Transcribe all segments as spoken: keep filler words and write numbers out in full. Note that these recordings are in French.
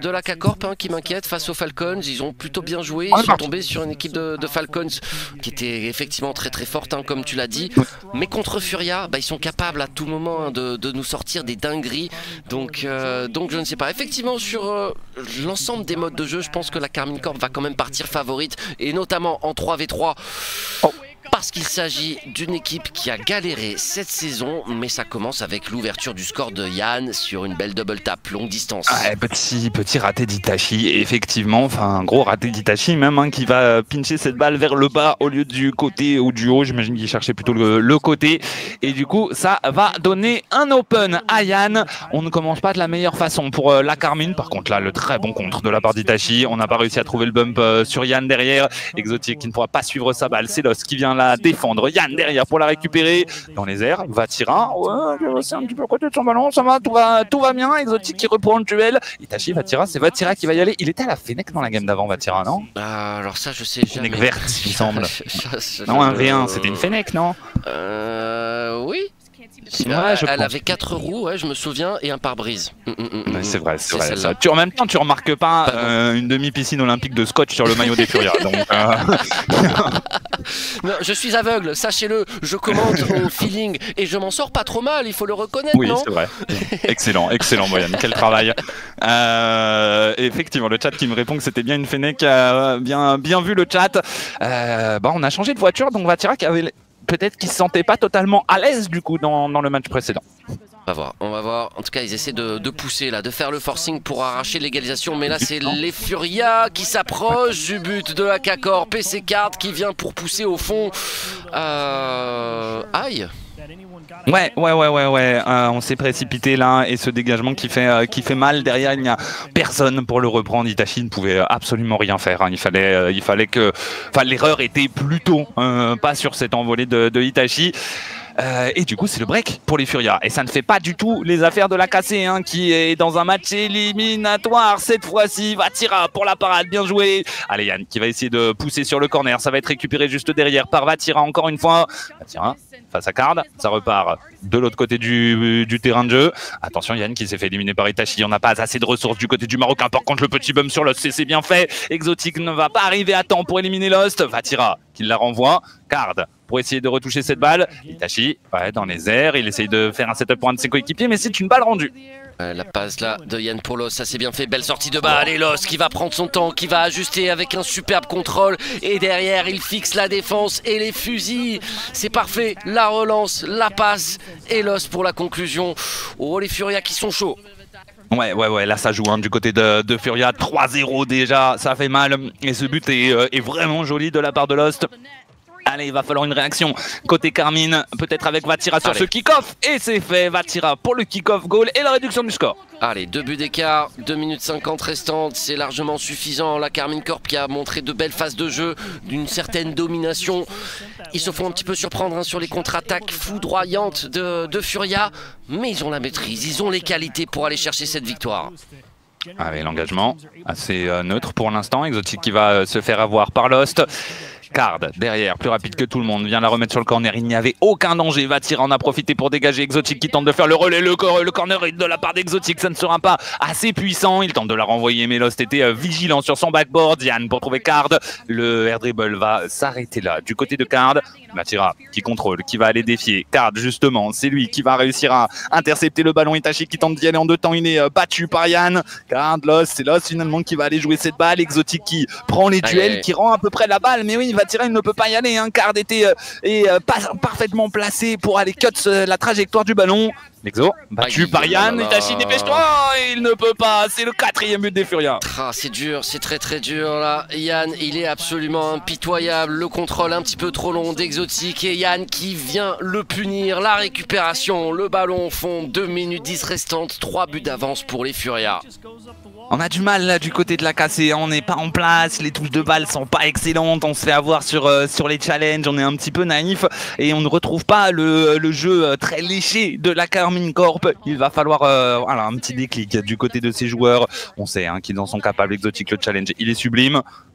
de la K-Corp hein, qui m'inquiète face aux Falcons. Ils ont plutôt bien joué. Ils sont tombés sur une équipe de, de Falcons qui était effectivement très très forte, hein, comme tu l'as dit. Mais contre Furia, bah, ils sont capables à tout moment hein, de, de nous sortir des dingueries. Donc, euh, donc je ne sais pas. Effectivement, sur euh, l'ensemble des modes de jeu, je pense que la Karmine Corp va quand même partir favorite. Et notamment en trois v trois. Oh. Parce qu'il s'agit d'une équipe qui a galéré cette saison, mais ça commence avec l'ouverture du score de Yann sur une belle double tap longue distance. Ouais, petit, petit raté d'Itachi, effectivement, enfin un gros raté d'Itachi même, hein, qui va pincher cette balle vers le bas au lieu du côté ou du haut. J'imagine qu'il cherchait plutôt le, le côté. Et du coup, ça va donner un open à Yann. On ne commence pas de la meilleure façon pour euh, la Karmine. Par contre, là, le très bon contre de la part d'Itachi. On n'a pas réussi à trouver le bump euh, sur Yann derrière. Exotique qui ne pourra pas suivre sa balle. C'est Lost qui vient la défendre. Yann derrière pour la récupérer dans les airs. Vatira, ouais, c'est un petit peu à côté de son ballon. Ça va, tout va, tout va bien. Exotique qui reprend le duel. Itachi, Vatira, c'est Vatira qui va y aller. Il était à la Fennec dans la game d'avant, Vatira, non? euh, Alors ça, je sais jamais. Fennec verte, il me semble. je, je, non, un je, V un, c'était une Fennec, non? Euh, oui. Ouais, elle elle avait quatre roues, ouais, je me souviens, et un pare-brise. Mm, mm, mm, c'est vrai, c'est vrai. Ça. Tu, en même temps, tu remarques pas euh, une demi-piscine olympique de scotch sur le maillot des Furia. Donc, euh... non, je suis aveugle, sachez-le. Je commente au feeling et je m'en sors pas trop mal, il faut le reconnaître, oui, non? Oui, c'est vrai. Excellent, excellent, Boyan. Quel travail. Euh, effectivement, le chat qui me répond que c'était bien une Fennec. Euh, bien, bien vu le chat. Euh, bah, on a changé de voiture, donc Vatira qui avait... peut-être qu'ils se sentaient pas totalement à l'aise du coup dans, dans le match précédent. On va voir, on va voir. En tout cas, ils essaient de, de pousser là, de faire le forcing pour arracher l'égalisation. Mais là, c'est les Furia qui s'approchent du but de la K-Corp. P C Card qui vient pour pousser au fond. Euh... Aïe. Ouais, ouais, ouais, ouais, ouais. Euh, on s'est précipité là et ce dégagement qui fait, euh, qui fait mal derrière, il n'y a personne pour le reprendre. Itachi ne pouvait absolument rien faire. Hein. Il fallait, euh, il fallait que, enfin, l'erreur était plutôt euh, pas sur cette envolée de, de Itachi. Euh, et du coup, c'est le break pour les Furia. Et ça ne fait pas du tout les affaires de la K C, hein, qui est dans un match éliminatoire cette fois-ci. Vatira pour la parade, bien joué. Allez, Yann qui va essayer de pousser sur le corner. Ça va être récupéré juste derrière par Vatira encore une fois. Vatira face à Card, ça repart de l'autre côté du, du terrain de jeu. Attention, Yann qui s'est fait éliminer par Itachi. On n'a pas assez de ressources du côté du Marocain. Par contre, le petit bum sur Lost, c'est bien fait. Exotique ne va pas arriver à temps pour éliminer Lost. Vatira qui la renvoie. Card pour essayer de retoucher cette balle. Itachi, ouais, dans les airs, il essaye de faire un setup pour un de ses coéquipiers, mais c'est une balle rendue. Euh, la passe là de Yann pour Lost, ça c'est bien fait, belle sortie de balle et Lost qui va prendre son temps, qui va ajuster avec un superbe contrôle et derrière il fixe la défense et les fusils, c'est parfait, la relance, la passe et Lost pour la conclusion. Oh les Furia qui sont chauds. Ouais, ouais, ouais, là ça joue hein, du côté de, de Furia, trois zéro déjà, ça fait mal et ce but est, euh, est vraiment joli de la part de Lost. Allez, il va falloir une réaction côté Karmine, peut-être avec Vatira sur Allez. ce kick-off. Et c'est fait, Vatira pour le kick-off goal et la réduction du score. Allez, deux buts d'écart, deux minutes cinquante restantes, c'est largement suffisant. La Karmine Corp qui a montré de belles phases de jeu, d'une certaine domination. Ils se font un petit peu surprendre hein, sur les contre-attaques foudroyantes de, de Furia. Mais ils ont la maîtrise, ils ont les qualités pour aller chercher cette victoire. Allez, l'engagement assez euh, neutre pour l'instant. Exotique qui va euh, se faire avoir par Lost. Card derrière, plus rapide que tout le monde, vient la remettre sur le corner, il n'y avait aucun danger. Vatira en a profité pour dégager. Exotique qui tente de faire le relais, le, cor le corner de la part d'Exotique, ça ne sera pas assez puissant. Il tente de la renvoyer, mais Lost était euh, vigilant sur son backboard. Yann pour trouver Card, le air dribble va s'arrêter là. Du côté de Card, Vatira qui contrôle, qui va aller défier. Card justement, c'est lui qui va réussir à intercepter le ballon. Itachi qui tente d'y aller en deux temps, il est euh, battu par Yann. Card, Lost, c'est Lost finalement qui va aller jouer cette balle. Exotique qui prend les duels, allez, qui rend à peu près la balle, mais oui, il va tirer, il ne peut pas y aller. Hein. Card était euh, est, euh, pas parfaitement placé pour aller cut euh, la trajectoire du ballon. L'exo, battu Aïe, par Yann. Itachi, dépêche-toi, il ne peut pas. C'est le quatrième but des Furia. Ah, c'est dur, c'est très très dur là. Yann, il est absolument impitoyable. Le contrôle un petit peu trop long d'Exotique et Yann qui vient le punir. La récupération, le ballon au fond, deux minutes dix restantes, trois buts d'avance pour les Furia. On a du mal là du côté de la K C, on n'est pas en place, les touches de balle sont pas excellentes, on se fait avoir sur, euh, sur les challenges, on est un petit peu naïf et on ne retrouve pas le, le jeu très léché de la Karmine Corp. Il va falloir euh, voilà, un petit déclic du côté de ces joueurs. On sait hein, qu'ils en sont capables. Exotique, le challenge, il est sublime.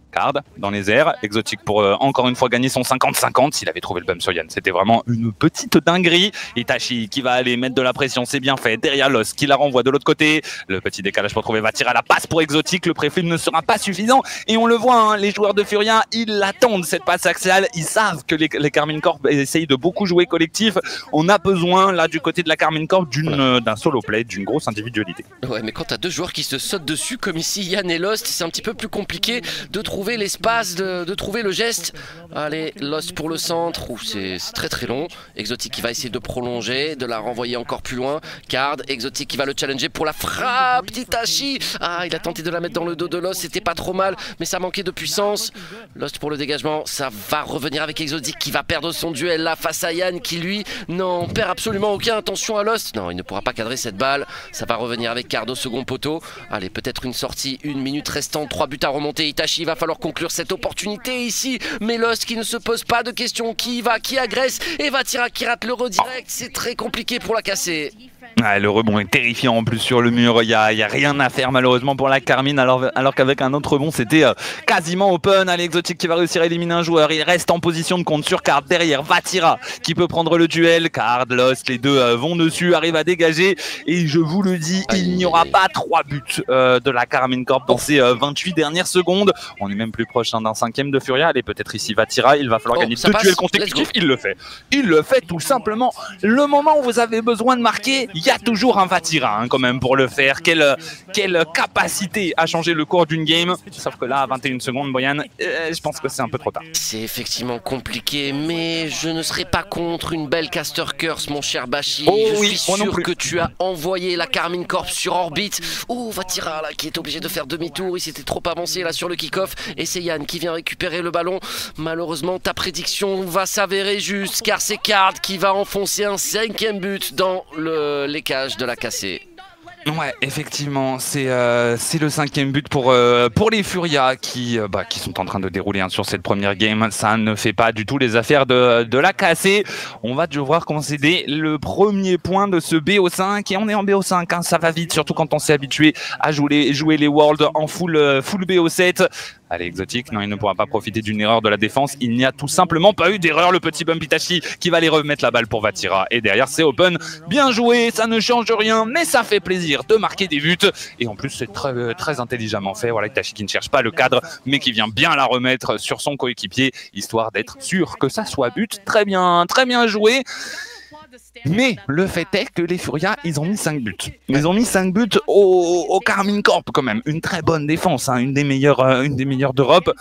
Card dans les airs, Exotique pour euh, encore une fois gagner son cinquante cinquante. S'il avait trouvé le bump sur Yann, c'était vraiment une petite dinguerie. Itachi qui va aller mettre de la pression, c'est bien fait. Derrière Lost qui la renvoie de l'autre côté. Le petit décalage pour trouver va tirer à la passe pour Exotique. Le préfil ne sera pas suffisant et on le voit, hein, les joueurs de Furia, ils l'attendent cette passe axiale. Ils savent que les, les Karmine Corp essayent de beaucoup jouer collectif. On a besoin là du côté de la Karmine Corp d'une euh, d'un solo play, d'une grosse individualité. Ouais, mais quand t'as deux joueurs qui se sautent dessus comme ici Yann et Lost, c'est un petit peu plus compliqué de trouver trouver l'espace, de, de trouver le geste. Allez, Lost pour le centre, c'est très très long. Exotique qui va essayer de prolonger, de la renvoyer encore plus loin. Card, Exotique qui va le challenger pour la frappe. Itachi, ah, il a tenté de la mettre dans le dos de Lost, c'était pas trop mal, mais ça manquait de puissance. Lost pour le dégagement, ça va revenir avec Exotique qui va perdre son duel là face à Yann qui lui n'en perd absolument aucun. Attention à Lost, non, il ne pourra pas cadrer cette balle. Ça va revenir avec Card au second poteau. Allez, peut-être une sortie, une minute restante, trois buts à remonter. Itachi, il va falloir conclure cette opportunité ici, mais Lost qui ne se pose pas de questions, qui va, qui agresse et va tirer qui rate le redirect, c'est très compliqué pour la casser. Ah, le rebond est terrifiant en plus sur le mur, il n'y a, y a rien à faire malheureusement pour la Karmine, alors, alors qu'avec un autre rebond c'était euh, quasiment open. Allez, Exotique qui va réussir à éliminer un joueur, il reste en position de compte sur Card. Derrière Vatira qui peut prendre le duel, Card, Lost, les deux euh, vont dessus, arrivent à dégager et je vous le dis, il n'y aura pas trois buts euh, de la Karmine Corp dans ces euh, vingt-huit dernières secondes. On est même plus proche hein, d'un cinquième de Furia. Allez, peut-être ici Vatira, il va falloir oh, gagner deux passe. duels consécutifs, il le fait. Il le fait tout simplement. Le moment où vous avez besoin de marquer, il y a toujours un Vatira hein, quand même pour le faire. Quelle, quelle capacité à changer le cours d'une game. Sauf que là, à vingt et une secondes, Boyan, euh, je pense que c'est un peu trop tard. C'est effectivement compliqué, mais je ne serais pas contre une belle caster curse, mon cher Bashi. Oh, je oui, suis sûr que tu as envoyé la Karmine Corp sur orbite. Oh, Vatira là qui est obligé de faire demi-tour. Il s'était trop avancé là sur le kick-off. Et c'est Yann qui vient récupérer le ballon. Malheureusement, ta prédiction va s'avérer juste, car c'est Card qui va enfoncer un cinquième but dans le, les cages de la cassée. Ouais, effectivement, c'est euh, le cinquième but pour, euh, pour les Furia qui, euh, bah, qui sont en train de dérouler hein, sur cette première game. Ça ne fait pas du tout les affaires de, de la cassée. On va devoir concéder le premier point de ce B O cinq et on est en B O cinq, hein, ça va vite, surtout quand on s'est habitué à jouer, jouer les Worlds en full, euh, full B O sept. Allez, Exotique, non, il ne pourra pas profiter d'une erreur de la défense. Il n'y a tout simplement pas eu d'erreur. Le petit bump Itachi qui va aller remettre la balle pour Vatira. Et derrière, c'est open. Bien joué, ça ne change rien, mais ça fait plaisir de marquer des buts. Et en plus, c'est très, très intelligemment fait. Voilà, Itachi qui ne cherche pas le cadre, mais qui vient bien la remettre sur son coéquipier, histoire d'être sûr que ça soit but. Très bien, très bien joué. Mais le fait est que les Furia, ils ont mis cinq buts. Ils ont mis cinq buts au, au Karmine Corp quand même. Une très bonne défense, hein, une des meilleures, euh, une des meilleures d'Europe.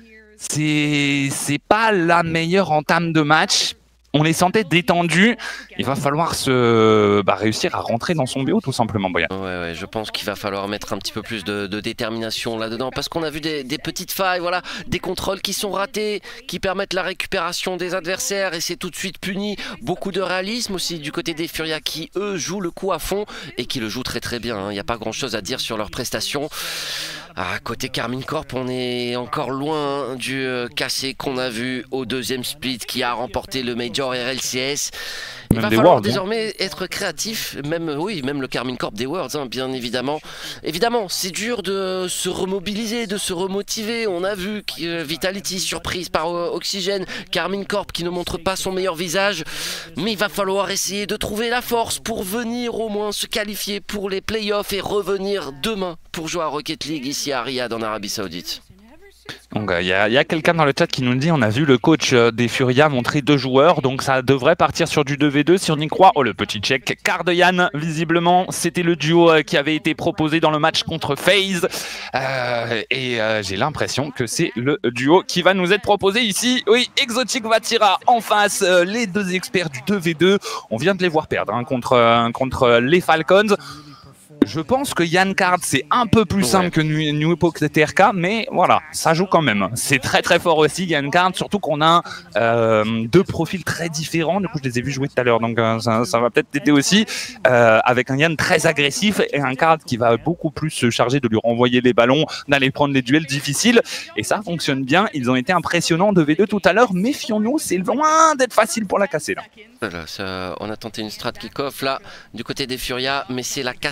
C'est c'est pas la meilleure entame de match. On les sentait détendus. Il va falloir se bah, réussir à rentrer dans son B O tout simplement, Boyan. Ouais, ouais, je pense qu'il va falloir mettre un petit peu plus de, de détermination là-dedans parce qu'on a vu des, des petites failles, voilà, des contrôles qui sont ratés, qui permettent la récupération des adversaires et c'est tout de suite puni. Beaucoup de réalisme aussi du côté des Furia qui, eux, jouent le coup à fond et qui le jouent très très bien. Il n'y a pas grand-chose à dire sur leurs prestations. Ah, côté Karmine Corp, on est encore loin du euh, cassé qu'on a vu au deuxième split qui a remporté le Major R L C S. Il va falloir désormais être créatif, même oui, même le Karmine Corp des Worlds, hein, bien évidemment. Évidemment, c'est dur de se remobiliser, de se remotiver. On a vu que Vitality surprise par euh, Oxygène, Karmine Corp qui ne montre pas son meilleur visage, mais il va falloir essayer de trouver la force pour venir au moins se qualifier pour les playoffs et revenir demain pour jouer à Rocket League ici à Riyad en Arabie Saoudite. Donc il euh, y a, a quelqu'un dans le chat qui nous dit on a vu le coach euh, des Furia montrer deux joueurs, donc ça devrait partir sur du deux v deux si on y croit. Oh, le petit check, Card Yann, visiblement c'était le duo euh, qui avait été proposé dans le match contre FaZe euh, et euh, j'ai l'impression que c'est le duo qui va nous être proposé ici. Oui, Exotique Vatira en face, euh, les deux experts du deux v deux, on vient de les voir perdre hein, contre, euh, contre les Falcons. Je pense que Yann Card, c'est un peu plus simple ouais. que New Epoch T R K, mais voilà, ça joue quand même. C'est très très fort aussi, Yann Card, surtout qu'on a euh, deux profils très différents. Du coup, je les ai vus jouer tout à l'heure, donc euh, ça, ça va peut-être t'aider aussi. Euh, avec un Yann très agressif et un Card qui va beaucoup plus se charger de lui renvoyer les ballons, d'aller prendre les duels difficiles. Et ça fonctionne bien. Ils ont été impressionnants de V deux tout à l'heure. Méfions-nous, c'est loin d'être facile pour la casser là. Voilà, ça, on a tenté une strat kick-off là, du côté des Furia, mais c'est la cassée qui va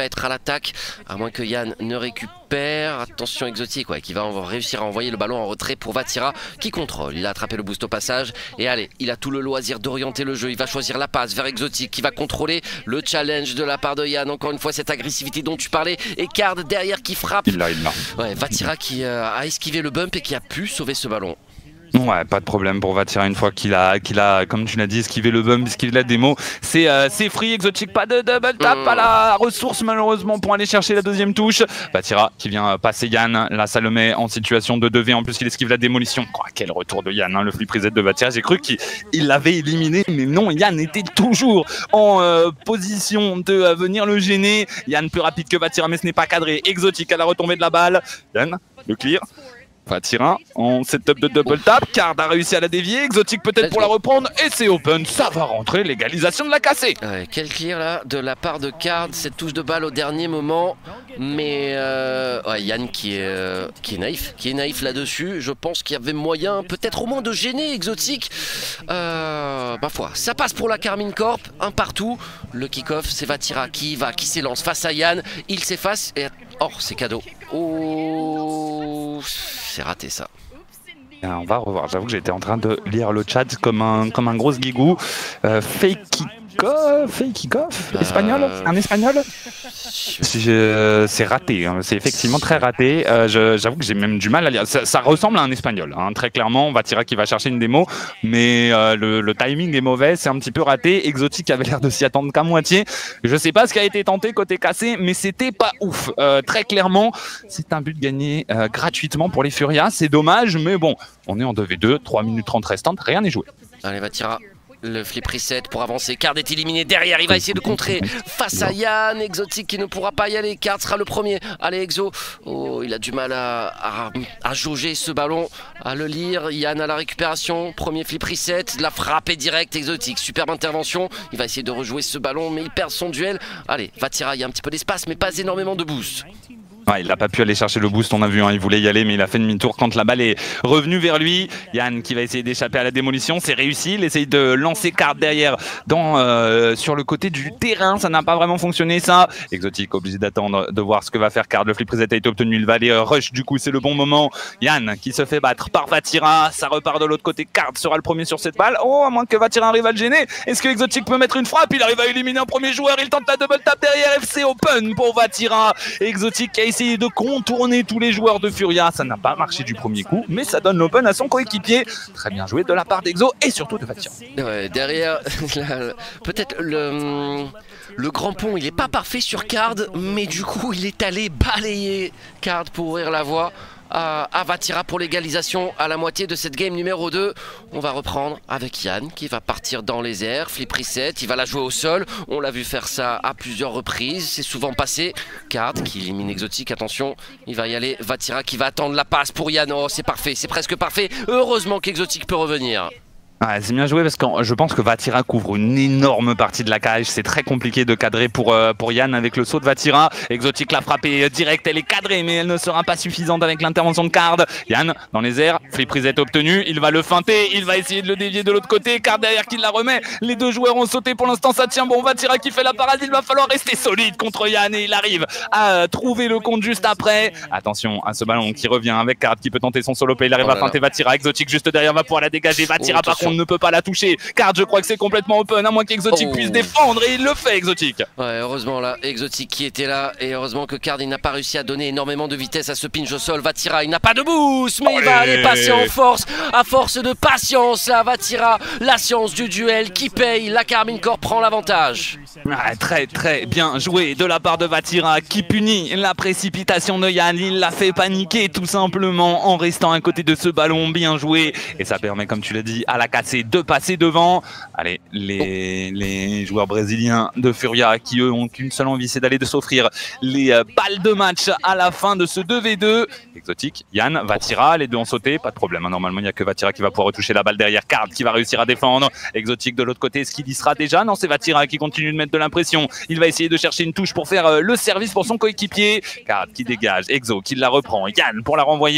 va être à l'attaque, à moins que Yann ne récupère. Attention Exotique, ouais, qui va réussir à envoyer le ballon en retrait pour Vatira, qui contrôle. Il a attrapé le boost au passage, et allez, il a tout le loisir d'orienter le jeu. Il va choisir la passe vers Exotique, qui va contrôler le challenge de la part de Yann. Encore une fois, cette agressivité dont tu parlais, et Card derrière qui frappe. Il l'a, il l'a. Ouais, Vatira qui euh, a esquivé le bump et qui a pu sauver ce ballon. Ouais, pas de problème pour Vatira une fois qu'il a, qu'il a, comme tu l'as dit, esquivé le bump, esquivé la démo. C'est euh, free, Exotique, pas de double tap mmh. à la ressource malheureusement pour aller chercher la deuxième touche. Vatira qui vient passer Yann, là ça le met en situation de deux v, en plus il esquive la démolition. Oh, quel retour de Yann, hein, le flip reset de Vatira, j'ai cru qu'il l'avait éliminé, mais non, Yann était toujours en euh, position de euh, venir le gêner. Yann plus rapide que Vatira, mais ce n'est pas cadré. Exotique à la retombée de la balle. Yann, le clear. Vatira en setup de double tap, Card a réussi à la dévier, Exotique peut-être pour la reprendre, et c'est open, ça va rentrer, l'égalisation de la cassée. Ouais, quel clear là de la part de Card, cette touche de balle au dernier moment, mais euh, ouais, Yann qui est, euh, qui est naïf, qui est naïf là-dessus, je pense qu'il y avait moyen peut-être au moins de gêner Exotique. Euh, ma foi, ça passe pour la Karmine Corp, un partout, le kick-off c'est Vatira qui y va, qui s'élance face à Yann, il s'efface et... Oh, c'est cadeau. Oh, c'est raté ça. On va revoir, j'avoue que j'étais en train de lire le chat comme un, comme un gros guigou. Euh, fake kick-off, fake kick-off, espagnol, euh... un espagnol. C'est raté, hein. C'est effectivement très raté. Euh, j'avoue que j'ai même du mal à lire. Ça, ça ressemble à un espagnol, hein. Très clairement. Vatira qui va chercher une démo, mais euh, le, le timing est mauvais, c'est un petit peu raté. Exotique avait l'air de s'y attendre qu'à moitié. Je sais pas ce qui a été tenté côté cassé, mais c'était pas ouf. Euh, très clairement, c'est un but gagné euh, gratuitement pour les Furias. C'est dommage, mais bon, on est en deux v deux, trois minutes trente restantes, rien n'est joué. Allez, Vatira. Le flip reset pour avancer. Card est éliminé derrière. Il va essayer de contrer face à Yann. Exotique qui ne pourra pas y aller. Card sera le premier. Allez, Exo. Oh, il a du mal à, à, à jauger ce ballon, à le lire. Yann à la récupération. Premier flip reset. La frappe est directe. Exotique. Superbe intervention. Il va essayer de rejouer ce ballon, mais il perd son duel. Allez, Vatira, il y a un petit peu d'espace, mais pas énormément de boost. Ouais, il n'a pas pu aller chercher le boost, on a vu, hein, il voulait y aller, mais il a fait demi-tour quand la balle est revenue vers lui. Yann qui va essayer d'échapper à la démolition, c'est réussi, il essaye de lancer Card derrière dans, euh, sur le côté du terrain, ça n'a pas vraiment fonctionné ça. Exotique obligé d'attendre, de voir ce que va faire Card, le flip reset a été obtenu, il va aller euh, rush, du coup c'est le bon moment. Yann qui se fait battre par Vatira, ça repart de l'autre côté, Card sera le premier sur cette balle. Oh, à moins que Vatira arrive à le gêner, est-ce que Exotique peut mettre une frappe? Il arrive à éliminer un premier joueur, il tente la double tap derrière, F C open pour Vatira. Exotique qui a essayé de contourner tous les joueurs de Furia, ça n'a pas marché du premier coup, mais ça donne l'open à son coéquipier. Très bien joué de la part d'Exo et surtout de Vatira. Ouais, derrière, peut-être le, le grand pont, il n'est pas parfait sur Card, mais du coup, il est allé balayer Card pour ouvrir la voie à, à Vatira pour l'égalisation à la moitié de cette game numéro deux. On va reprendre avec Yann qui va partir dans les airs, flip reset, il va la jouer au sol. On l'a vu faire ça à plusieurs reprises, c'est souvent passé. Card qui élimine Exotique, attention, il va y aller. Vatira qui va attendre la passe pour Yann. Oh, c'est parfait, c'est presque parfait. Heureusement qu'Exotique peut revenir. Ah, c'est bien joué parce que je pense que Vatira couvre une énorme partie de la cage. C'est très compliqué de cadrer pour, euh, pour Yann avec le saut de Vatira. Exotique l'a frappé direct, elle est cadrée, mais elle ne sera pas suffisante avec l'intervention de Card. Yann dans les airs, flip reset obtenu, il va le feinter, il va essayer de le dévier de l'autre côté. Card derrière qui la remet. Les deux joueurs ont sauté, pour l'instant ça tient bon. Vatira qui fait la parade, il va falloir rester solide contre Yann et il arrive à trouver le compte juste après. Attention à ce ballon qui revient avec Card qui peut tenter son solo play. Il arrive oh à feinter Vatira. Exotique juste derrière va pouvoir la dégager. Vatira oh, par contre ne peut pas la toucher. Card je crois que c'est complètement open, à moins qu'Exotique oh. puisse défendre et il le fait Exotique. Ouais, heureusement là, Exotique qui était là et heureusement que Card il n'a pas réussi à donner énormément de vitesse à ce pinch au sol. Vatira il n'a pas de boost mais oh il va aller passer en force, à force de patience là. Vatira, la science du duel qui paye, la Karmine Corp prend l'avantage. Ah, très très bien joué de la part de Vatira qui punit la précipitation de Yann, il l'a fait paniquer tout simplement en restant à côté de ce ballon, bien joué et ça permet comme tu l'as dit à la cassée de passer devant. Allez, les, les joueurs brésiliens de Furia qui eux ont qu'une seule envie, c'est d'aller de s'offrir les euh, balles de match à la fin de ce deux v deux. Exotique, Yann, Vatira, les deux ont sauté, pas de problème, hein. Normalement il n'y a que Vatira qui va pouvoir retoucher la balle derrière. Card qui va réussir à défendre. Exotique de l'autre côté, est-ce qu'il y sera déjà? Non, c'est Vatira qui continue de mettre de l'impression. Il va essayer de chercher une touche pour faire euh, le service pour son coéquipier. Card qui dégage, Exo qui la reprend, Yann pour la renvoyer.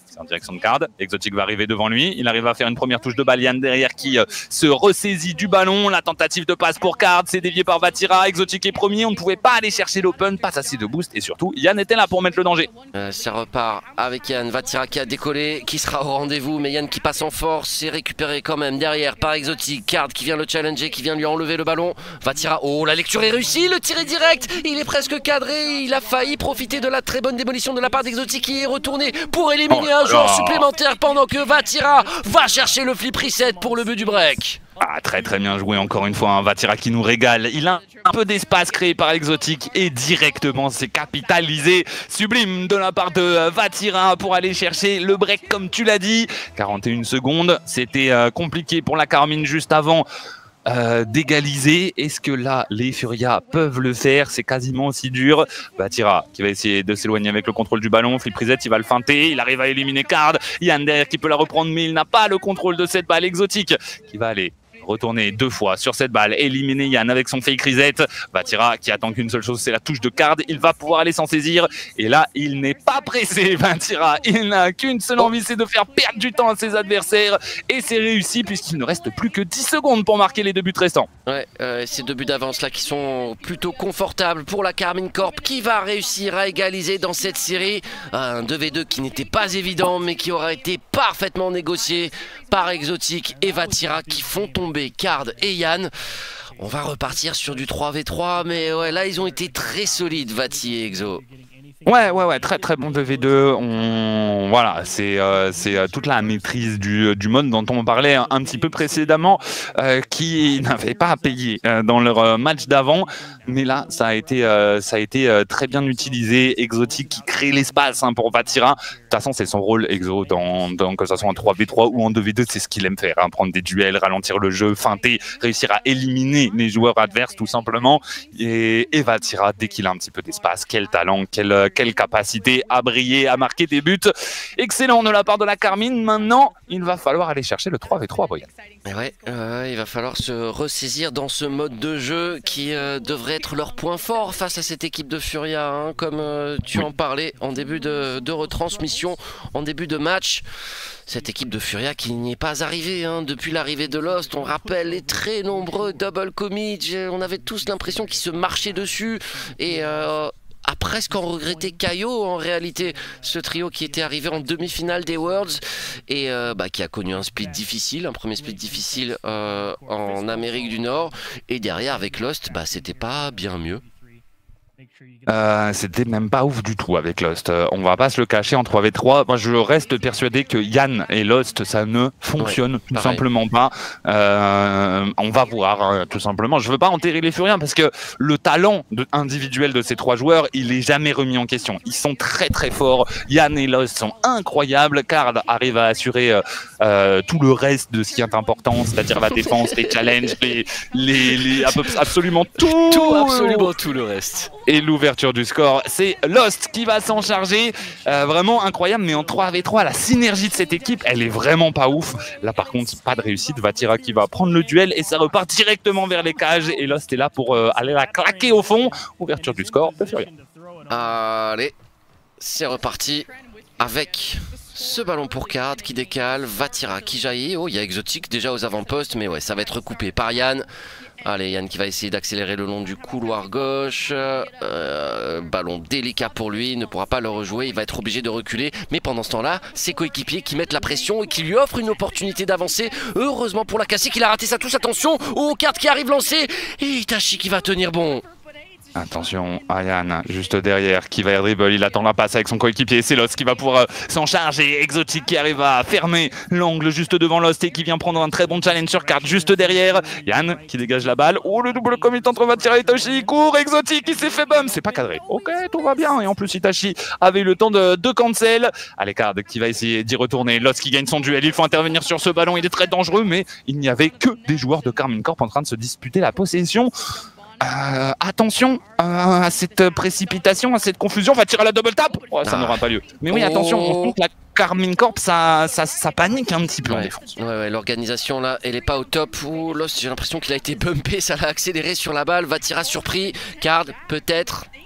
C'est en direction de Card. Exotic va arriver devant lui. Il arrive à faire une première touche de balle. Yann derrière qui euh, se ressaisit du ballon. La tentative de passe pour Card, c'est dévié par Vatira. Exotic est premier. On ne pouvait pas aller chercher l'open. Pas assez de boost. Et surtout, Yann était là pour mettre le danger. Euh, ça repart avec Yann. Vatira qui a décollé, qui sera au rendez-vous. Mais Yann qui passe en force. C'est récupéré quand même derrière par Exotic. Card qui vient le challenger, qui vient lui enlever le ballon. Vatira, oh, la lecture est réussie. Le tir est direct. Il est presque cadré. Il a failli profiter de la très bonne démolition de la part d'Exotic qui est retourné pour éliminer oh un joueur supplémentaire pendant que Vatira va chercher le flip reset pour le but du break. Ah, très très bien joué encore une fois, hein. Vatira qui nous régale. Il a un peu d'espace créé par Exotic et directement c'est capitalisé. Sublime de la part de Vatira pour aller chercher le break comme tu l'as dit. quarante et une secondes, c'était euh, compliqué pour la Carmine juste avant. Euh, d'égaliser. Est-ce que là les Furia peuvent le faire? C'est quasiment aussi dur. Vatira qui va essayer de s'éloigner avec le contrôle du ballon. Flip reset, il va le feinter. Il arrive à éliminer Card. Yann derrière qui peut la reprendre, mais il n'a pas le contrôle de cette balle. Exotic qui va aller retourner deux fois sur cette balle, éliminer Yann avec son fake reset. Vatira qui attend qu'une seule chose, c'est la touche de Card. Il va pouvoir aller s'en saisir. Et là, il n'est pas pressé, Vatira. Il n'a qu'une seule envie, c'est de faire perdre du temps à ses adversaires. Et c'est réussi puisqu'il ne reste plus que dix secondes pour marquer les deux buts restants. Ouais, euh, ces deux buts d'avance là qui sont plutôt confortables pour la Carmine Corp qui va réussir à égaliser dans cette série. Un deux v deux qui n'était pas évident mais qui aura été parfaitement négocié par Exotic et Vatira qui font tomber Card et Yann. On va repartir sur du trois v trois, mais ouais, là ils ont été très solides, Vati et Exo. Ouais, ouais, ouais, très très bon deux v deux. On... Voilà, c'est euh, c'est euh, toute la maîtrise du, du mode dont on parlait un, un petit peu précédemment, euh, qui n'avait pas à payer euh, dans leur euh, match d'avant. Mais là, ça a été, euh, ça a été euh, très bien utilisé. Exotic qui crée l'espace hein, pour Vatira. De toute façon, c'est son rôle, Exo, dans, dans, que ce soit en trois v trois ou en deux v deux, c'est ce qu'il aime faire. Hein, prendre des duels, ralentir le jeu, feinter, réussir à éliminer les joueurs adverses tout simplement. Et, et Vatira, dès qu'il a un petit peu d'espace, quel talent, quel... Quelle capacité à briller, à marquer des buts. Excellent de la part de la Carmine. Maintenant, il va falloir aller chercher le trois v trois, Boyan. Ouais, euh, il va falloir se ressaisir dans ce mode de jeu qui euh, devrait être leur point fort face à cette équipe de Furia. Hein, comme euh, tu oui. en parlais en début de, de retransmission, en début de match. Cette équipe de Furia qui n'y est pas arrivée hein, depuis l'arrivée de Lost. On rappelle les très nombreux double commits. On avait tous l'impression qu'ils se marchaient dessus. Et... Euh, a presque en regretté Caio en réalité, ce trio qui était arrivé en demi-finale des Worlds et euh, bah, qui a connu un split difficile, un premier split difficile euh, en Amérique du Nord et derrière avec Lost, bah, c'était pas bien mieux. Euh, c'était même pas ouf du tout avec Lost. Euh, on va pas se le cacher en trois v trois. Moi, je reste persuadé que Yann et Lost, ça ne fonctionne ouais, tout pareil. simplement pas. Euh, on va voir, hein, tout simplement. Je veux pas enterrer les Furiens parce que le talent de, individuel de ces trois joueurs, il est jamais remis en question. Ils sont très très forts. Yann et Lost sont incroyables. Card arrive à assurer euh, euh, tout le reste de ce qui est important, c'est-à-dire la défense, les challenges, les, les, les absolument tout, tout, absolument tout le reste. Et l'ouverture du score, c'est Lost qui va s'en charger. Euh, vraiment incroyable, mais en trois v trois, la synergie de cette équipe, elle est vraiment pas ouf. Là, par contre, pas de réussite. Vatira qui va prendre le duel et ça repart directement vers les cages. Et Lost est là pour euh, aller la claquer au fond. Ouverture du score de Furia. Allez, c'est reparti avec ce ballon pour Card qui décale. Vatira qui jaillit. Oh, il y a Exotic déjà aux avant-postes, mais ouais, ça va être recoupé par Yann. Allez, Yann qui va essayer d'accélérer le long du couloir gauche. Euh, ballon délicat pour lui, il ne pourra pas le rejouer, il va être obligé de reculer. Mais pendant ce temps-là, ses coéquipiers qui mettent la pression et qui lui offrent une opportunité d'avancer. Heureusement pour la Cassie qu'il a raté sa touche, attention. Oh, Card qui arrive lancé. Et Itachi qui va tenir bon. Attention à Yann, juste derrière, qui va air dribble, il attend la passe avec son coéquipier, c'est Lost qui va pouvoir euh, s'en charger. Exotic qui arrive à fermer l'angle juste devant Lost et qui vient prendre un très bon challenge sur Card juste derrière. Yann qui dégage la balle, oh le double commit entre Vatira et Itachi, il court, Exotic qui s'est fait bum, c'est pas cadré, ok tout va bien, et en plus Itachi avait eu le temps de, de cancel. Allez Card qui va essayer d'y retourner, Lost qui gagne son duel, il faut intervenir sur ce ballon, il est très dangereux, mais il n'y avait que des joueurs de Carmine Corp en train de se disputer la possession. Euh, attention euh, à cette précipitation, à cette confusion, va tirer la double tap, oh, ça ah. n'aura pas lieu. Mais oui, attention, on sent que la Carmine Corp, ça, ça, ça panique un petit peu ouais. en défense. Ouais, ouais, l'organisation là, elle est pas au top. Ouh, Lost, j'ai l'impression qu'il a été bumpé, ça l'a accéléré sur la balle. Vatira surpris, Card peut-être.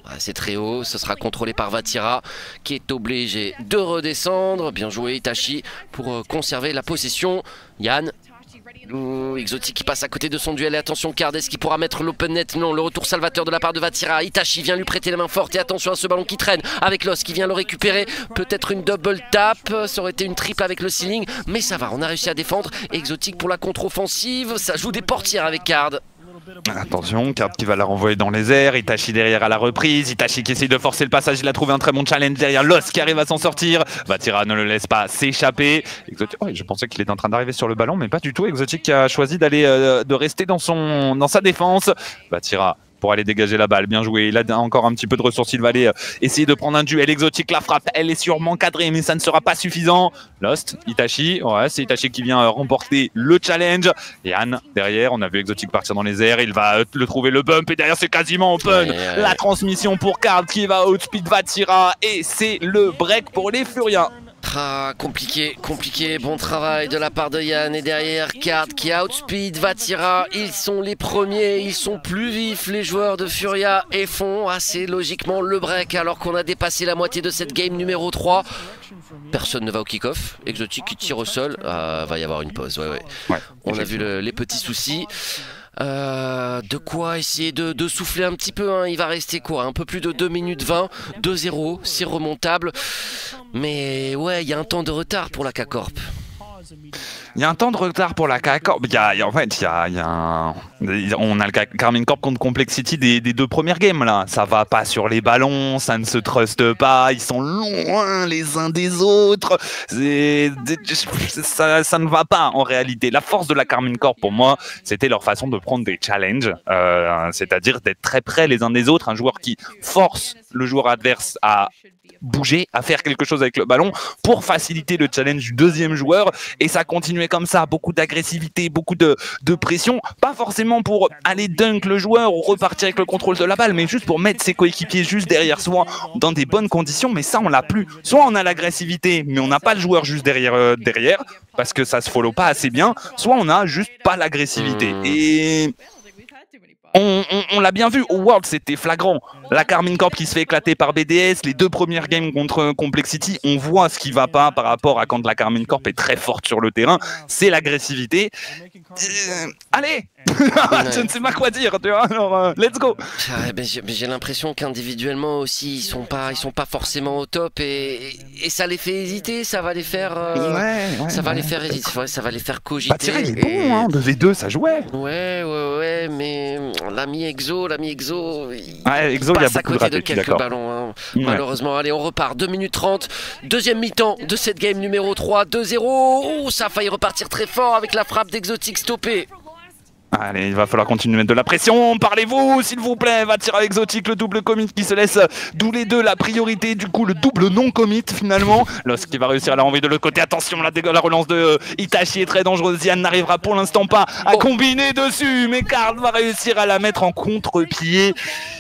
Ah, c'est très haut, ce sera contrôlé par Vatira qui est obligé de redescendre. Bien joué Itachi pour euh, conserver la possession. Yann. Ouh, Exotique qui passe à côté de son duel et attention Card, est-ce qu'il pourra mettre l'open net? Non, le retour salvateur de la part de Vatira. Itachi vient lui prêter la main forte et attention à ce ballon qui traîne avec Loss qui vient le récupérer. Peut-être une double tap, ça aurait été une triple avec le ceiling, mais ça va, on a réussi à défendre. Exotique pour la contre-offensive, ça joue des portières avec Card. Attention, Card qui va la renvoyer dans les airs, Itachi derrière à la reprise, Itachi qui essaye de forcer le passage, il a trouvé un très bon challenge derrière, Loss qui arrive à s'en sortir, Vatira ne le laisse pas s'échapper. Exotique, oh, je pensais qu'il était en train d'arriver sur le ballon, mais pas du tout, Exotique qui a choisi d'aller, euh, de rester dans, son, dans sa défense. Vatira pour aller dégager la balle, bien joué, il a encore un petit peu de ressources, il va aller euh, essayer de prendre un duel. Exotique, la frappe, elle est sûrement cadrée, mais ça ne sera pas suffisant. Lost, Itachi, ouais, c'est Itachi qui vient euh, remporter le challenge. Yann, derrière, on a vu Exotique partir dans les airs, il va euh, le trouver le bump, et derrière c'est quasiment open. Ouais, ouais. La transmission pour Card qui va outspeed Vatira, et c'est le break pour les Furiens. Ah, compliqué, compliqué, bon travail de la part de Yann et derrière Card qui outspeed Vatira, ils sont les premiers, ils sont plus vifs les joueurs de Furia et font assez logiquement le break alors qu'on a dépassé la moitié de cette game numéro trois. Personne ne va au kick-off, Exotique qui tire au sol, ah, va y avoir une pause, ouais, ouais. Ouais, on a vu le, les petits soucis. Euh, de quoi essayer de, de souffler un petit peu, hein. Il va rester quoi, un peu plus de deux minutes vingt, deux zéro, c'est remontable. Mais ouais, il y a un temps de retard pour la K-Corp. Il y a un temps de retard pour la K-Corp. Il y a, il y a, en fait, il y a, il y a un... on a le Karmine Corp contre Complexity des, des deux premières games là. Ça va pas sur les ballons, ça ne se truste pas, ils sont loin les uns des autres. Ça, ça ne va pas en réalité. La force de la Karmine Corp pour moi, c'était leur façon de prendre des challenges, euh, c'est-à-dire d'être très près les uns des autres. Un joueur qui force le joueur adverse à bouger, à faire quelque chose avec le ballon pour faciliter le challenge du deuxième joueur, et ça continuait comme ça, beaucoup d'agressivité, beaucoup de, de pression, pas forcément pour aller dunk le joueur ou repartir avec le contrôle de la balle, mais juste pour mettre ses coéquipiers juste derrière soi dans des bonnes conditions. Mais ça on l'a plus, soit on a l'agressivité mais on n'a pas le joueur juste derrière, euh, derrière parce que ça se follow pas assez bien, soit on a juste pas l'agressivité. Et On, on, on l'a bien vu, au World c'était flagrant. La Karmine Corp qui se fait éclater par B D S, les deux premières games contre Complexity, on voit ce qui va pas par rapport à quand la Karmine Corp est très forte sur le terrain, c'est l'agressivité. Euh, allez je ne sais pas quoi dire, tu vois, alors euh, let's go. Ouais, ben j'ai l'impression qu'individuellement aussi ils sont pas ils sont pas forcément au top, et, et, et ça les fait hésiter, ça va les faire euh, ouais, ouais, ça va ouais. les faire hésiter, ouais, ça va les faire cogiter. Vatira il est et... bon, hein, deux v deux ça jouait. Ouais ouais ouais, mais l'ami Exo, l'ami Exo, il ouais, Exo, passe il y a à côté de, ratés, de quelques ballons, hein. Ouais. Malheureusement. Allez, on repart, deux minutes trente, deuxième mi-temps de cette game numéro trois, deux zéro. Oh, ça a failli repartir très fort avec la frappe d'Exotique stoppée. Allez, il va falloir continuer à mettre de la pression. Parlez-vous, s'il vous plaît. Vatira Exotique, le double commit qui se laisse d'où les deux la priorité. Du coup, le double non-commit finalement. Loss qui va réussir à la renvoyer de l'autre côté. Attention, la, la relance de euh, Itachi est très dangereuse. Yann n'arrivera pour l'instant pas à oh. combiner dessus. Mais Card va réussir à la mettre en contre-pied.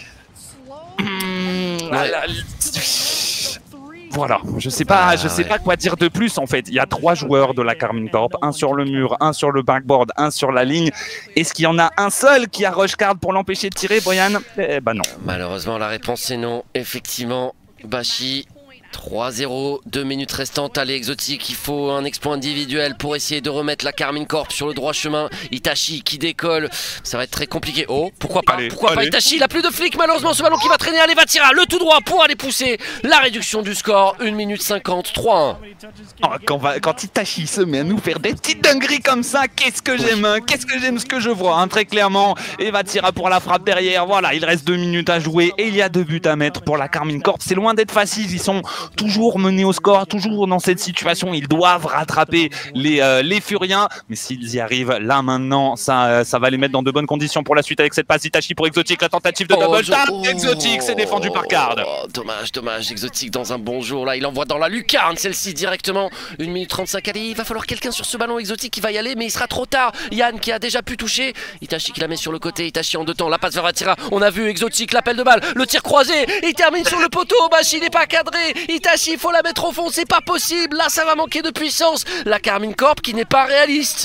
Mmh, ouais. la, la... Voilà, je sais pas, ah, je sais ouais. pas quoi dire de plus en fait. Il y a trois joueurs de la Karmine Corp, un sur le mur, un sur le backboard, un sur la ligne. Est-ce qu'il y en a un seul qui a rush Card pour l'empêcher de tirer, Brian? Eh ben non. Malheureusement, la réponse c'est non. Effectivement, Bashi. trois zéro, deux minutes restantes. Allez, Exotique, il faut un exploit individuel pour essayer de remettre la Karmine Corp sur le droit chemin. Itachi qui décolle, ça va être très compliqué. Oh, pourquoi pas, allez, pourquoi allez. pas Itachi, il a plus de flics malheureusement, ce ballon qui va traîner. Allez, Vatira, le tout droit pour aller pousser la réduction du score, une minute cinquante, trois un. Oh, quand, va, quand Itachi se met à nous faire des petites dingueries comme ça, qu'est-ce que j'aime, hein, qu'est-ce que j'aime ce que je vois, hein, très clairement. Et Vatira pour la frappe derrière, voilà, il reste deux minutes à jouer et il y a deux buts à mettre pour la Karmine Corp. C'est loin d'être facile, ils sont toujours menés au score, toujours dans cette situation, ils doivent rattraper les, euh, les Furiens, mais s'ils y arrivent là maintenant, ça, ça va les mettre dans de bonnes conditions pour la suite avec cette passe Itachi pour Exotique, la tentative de oh, double tap, oh, Exotique, c'est défendu par Card. Oh, dommage, dommage, Exotique dans un bon jour, là il envoie dans la lucarne celle-ci directement, une minute trente-cinq, allez, il va falloir quelqu'un sur ce ballon. Exotique qui va y aller, mais il sera trop tard. Yann qui a déjà pu toucher, Itachi qui la met sur le côté, Itachi en deux temps, la passe vers Vatira, on a vu Exotique, l'appel de balle, le tir croisé, il termine sur le poteau, Bashi n'est pas cadré, Itachi il faut la mettre au fond, c'est pas possible, là ça va manquer de puissance, la Karmine Corp qui n'est pas réaliste.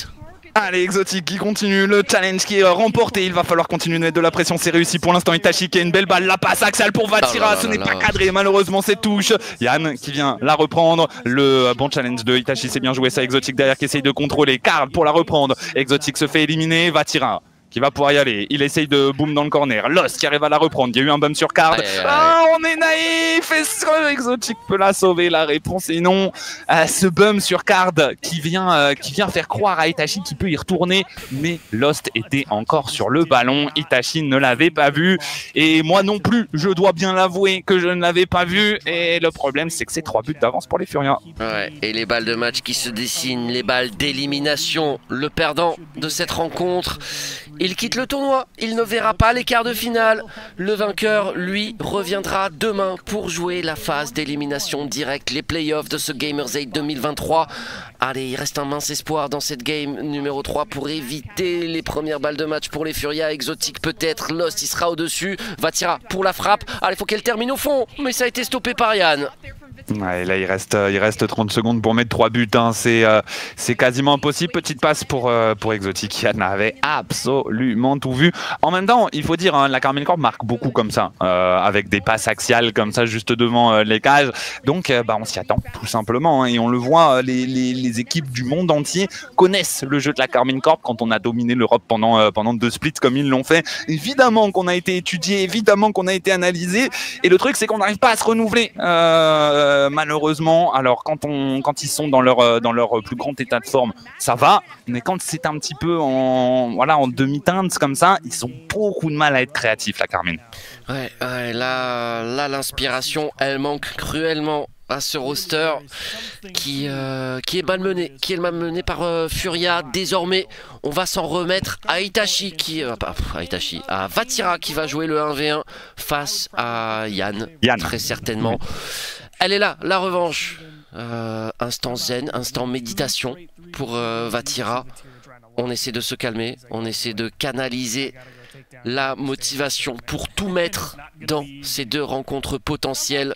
Allez, Exotic qui continue le challenge qui est remporté. Il va falloir continuer de mettre de la pression. C'est réussi pour l'instant. Itachi qui a une belle balle. La passe axiale pour Vatira. Ce n'est pas cadré. Malheureusement, c'est touche. Yann qui vient la reprendre. Le bon challenge de Itachi. C'est bien joué ça. Exotic derrière qui essaye de contrôler. Card pour la reprendre. Exotic se fait éliminer. Vatira qui va pouvoir y aller. Il essaye de boom dans le corner. Lost qui arrive à la reprendre. Il y a eu un bump sur Card. Aïe, aïe, aïe. Ah, on est naïf. Est-ce que Exotic peut la sauver? La réponse est non. Euh, ce bump sur Card qui vient, euh, qui vient faire croire à Itachi qu'il peut y retourner. Mais Lost était encore sur le ballon. Itachi ne l'avait pas vu. Et moi non plus, je dois bien l'avouer que je ne l'avais pas vu. Et le problème, c'est que c'est trois buts d'avance pour les Furias. Ouais, et les balles de match qui se dessinent, les balles d'élimination. Le perdant de cette rencontre, il quitte le tournoi, il ne verra pas les quarts de finale. Le vainqueur, lui, reviendra demain pour jouer la phase d'élimination directe, les playoffs de ce Gamers eight deux mille vingt-trois. Allez, il reste un mince espoir dans cette game numéro trois pour éviter les premières balles de match pour les Furias. Exotic peut-être, Lost il sera au-dessus. Vatira pour la frappe. Allez, il faut qu'elle termine au fond, mais ça a été stoppé par Yann. Ouais, là il reste, il reste trente secondes pour mettre trois buts, hein. C'est euh, quasiment impossible. Petite passe pour, euh, pour Exotic qui avait absolument tout vu. En même temps, il faut dire, hein, la Karmine Corp marque beaucoup comme ça, euh, avec des passes axiales comme ça juste devant euh, les cages. Donc euh, bah, on s'y attend tout simplement, hein. Et on le voit, les, les, les équipes du monde entier connaissent le jeu de la Karmine Corp quand on a dominé l'Europe pendant, euh, pendant deux splits comme ils l'ont fait. Évidemment qu'on a été étudié, évidemment qu'on a été analysé. Et le truc c'est qu'on n'arrive pas à se renouveler. Euh, malheureusement, alors quand, on, quand ils sont dans leur, dans leur plus grand état de forme, ça va, mais quand c'est un petit peu en, voilà, en demi-teinte comme ça, ils ont beaucoup de mal à être créatifs, la Karmine. Ouais, ouais, là, là l'inspiration, elle manque cruellement à ce roster qui, euh, qui est malmené, qui est malmené par euh, Furia. Désormais, on va s'en remettre à Itachi, qui, euh, pas, à Itachi, à Vatira qui va jouer le un v un face à Yann, Yann. très certainement. Elle est là, la revanche. Euh, instant zen, instant méditation pour euh, Vatira. On essaie de se calmer, on essaie de canaliser la motivation pour tout mettre dans ces deux rencontres potentielles.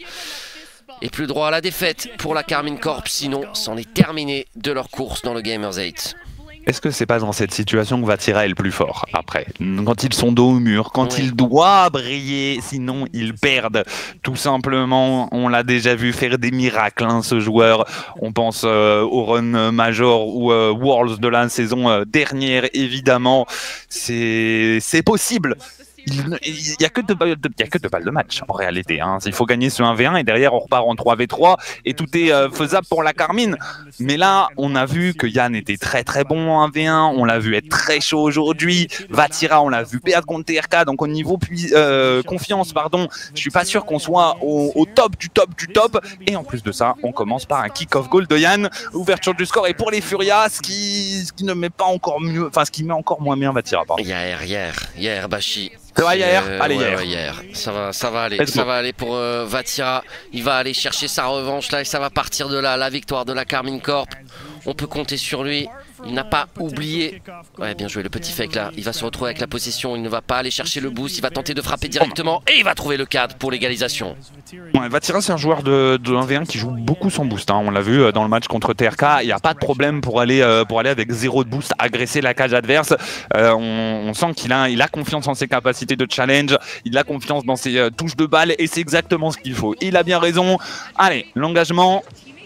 Et plus droit à la défaite pour la Karmine Corp, sinon c'en est terminé de leur course dans le Gamers eight. Est-ce que c'est pas dans cette situation que Vatira est le plus fort après? Quand ils sont dos au mur, quand oui. ils doivent briller, sinon ils perdent. Tout simplement, on l'a déjà vu faire des miracles, hein, ce joueur. On pense euh, au run major ou euh, Worlds de la saison euh, dernière, évidemment. C'est possible. Il n'y a que deux balles de match en réalité, hein. Il faut gagner ce un v un et derrière on repart en trois v trois et tout est euh, faisable pour la Karmine. Mais là on a vu que Yann était très très bon en un v un, on l'a vu être très chaud aujourd'hui. Vatira on l'a vu perdre contre T R K, donc au niveau puis, euh, confiance pardon, je suis pas sûr qu'on soit au, au top du top du top. Et en plus de ça on commence par un kick-off goal de Yann, ouverture du score et pour les Furias ce qui, ce qui ne met pas encore mieux, enfin ce qui met encore moins bien Vatira. Hier, hier, hier Bashi. Ouais, hier, euh, allez ouais, hier. Ouais, hier. Ça va, ça va aller, ça va aller pour euh, Vatira. Il va aller chercher sa revanche là et ça va partir de là, la victoire de la Karmine Corp. On peut compter sur lui. Il n'a pas oublié. Ouais, bien joué le petit fake là. Il va se retrouver avec la possession. Il ne va pas aller chercher le boost. Il va tenter de frapper directement et il va trouver le cadre pour l'égalisation. Ouais, Vatira c'est un joueur de, de un v un qui joue beaucoup sans boost, hein. On l'a vu dans le match contre T R K. Il n'y a pas de problème pour aller, euh, pour aller avec zéro de boost, agresser la cage adverse. Euh, on, on sent qu'il a, il a confiance en ses capacités de challenge. Il a confiance dans ses euh, touches de balle et c'est exactement ce qu'il faut. Il a bien raison. Allez, l'engagement.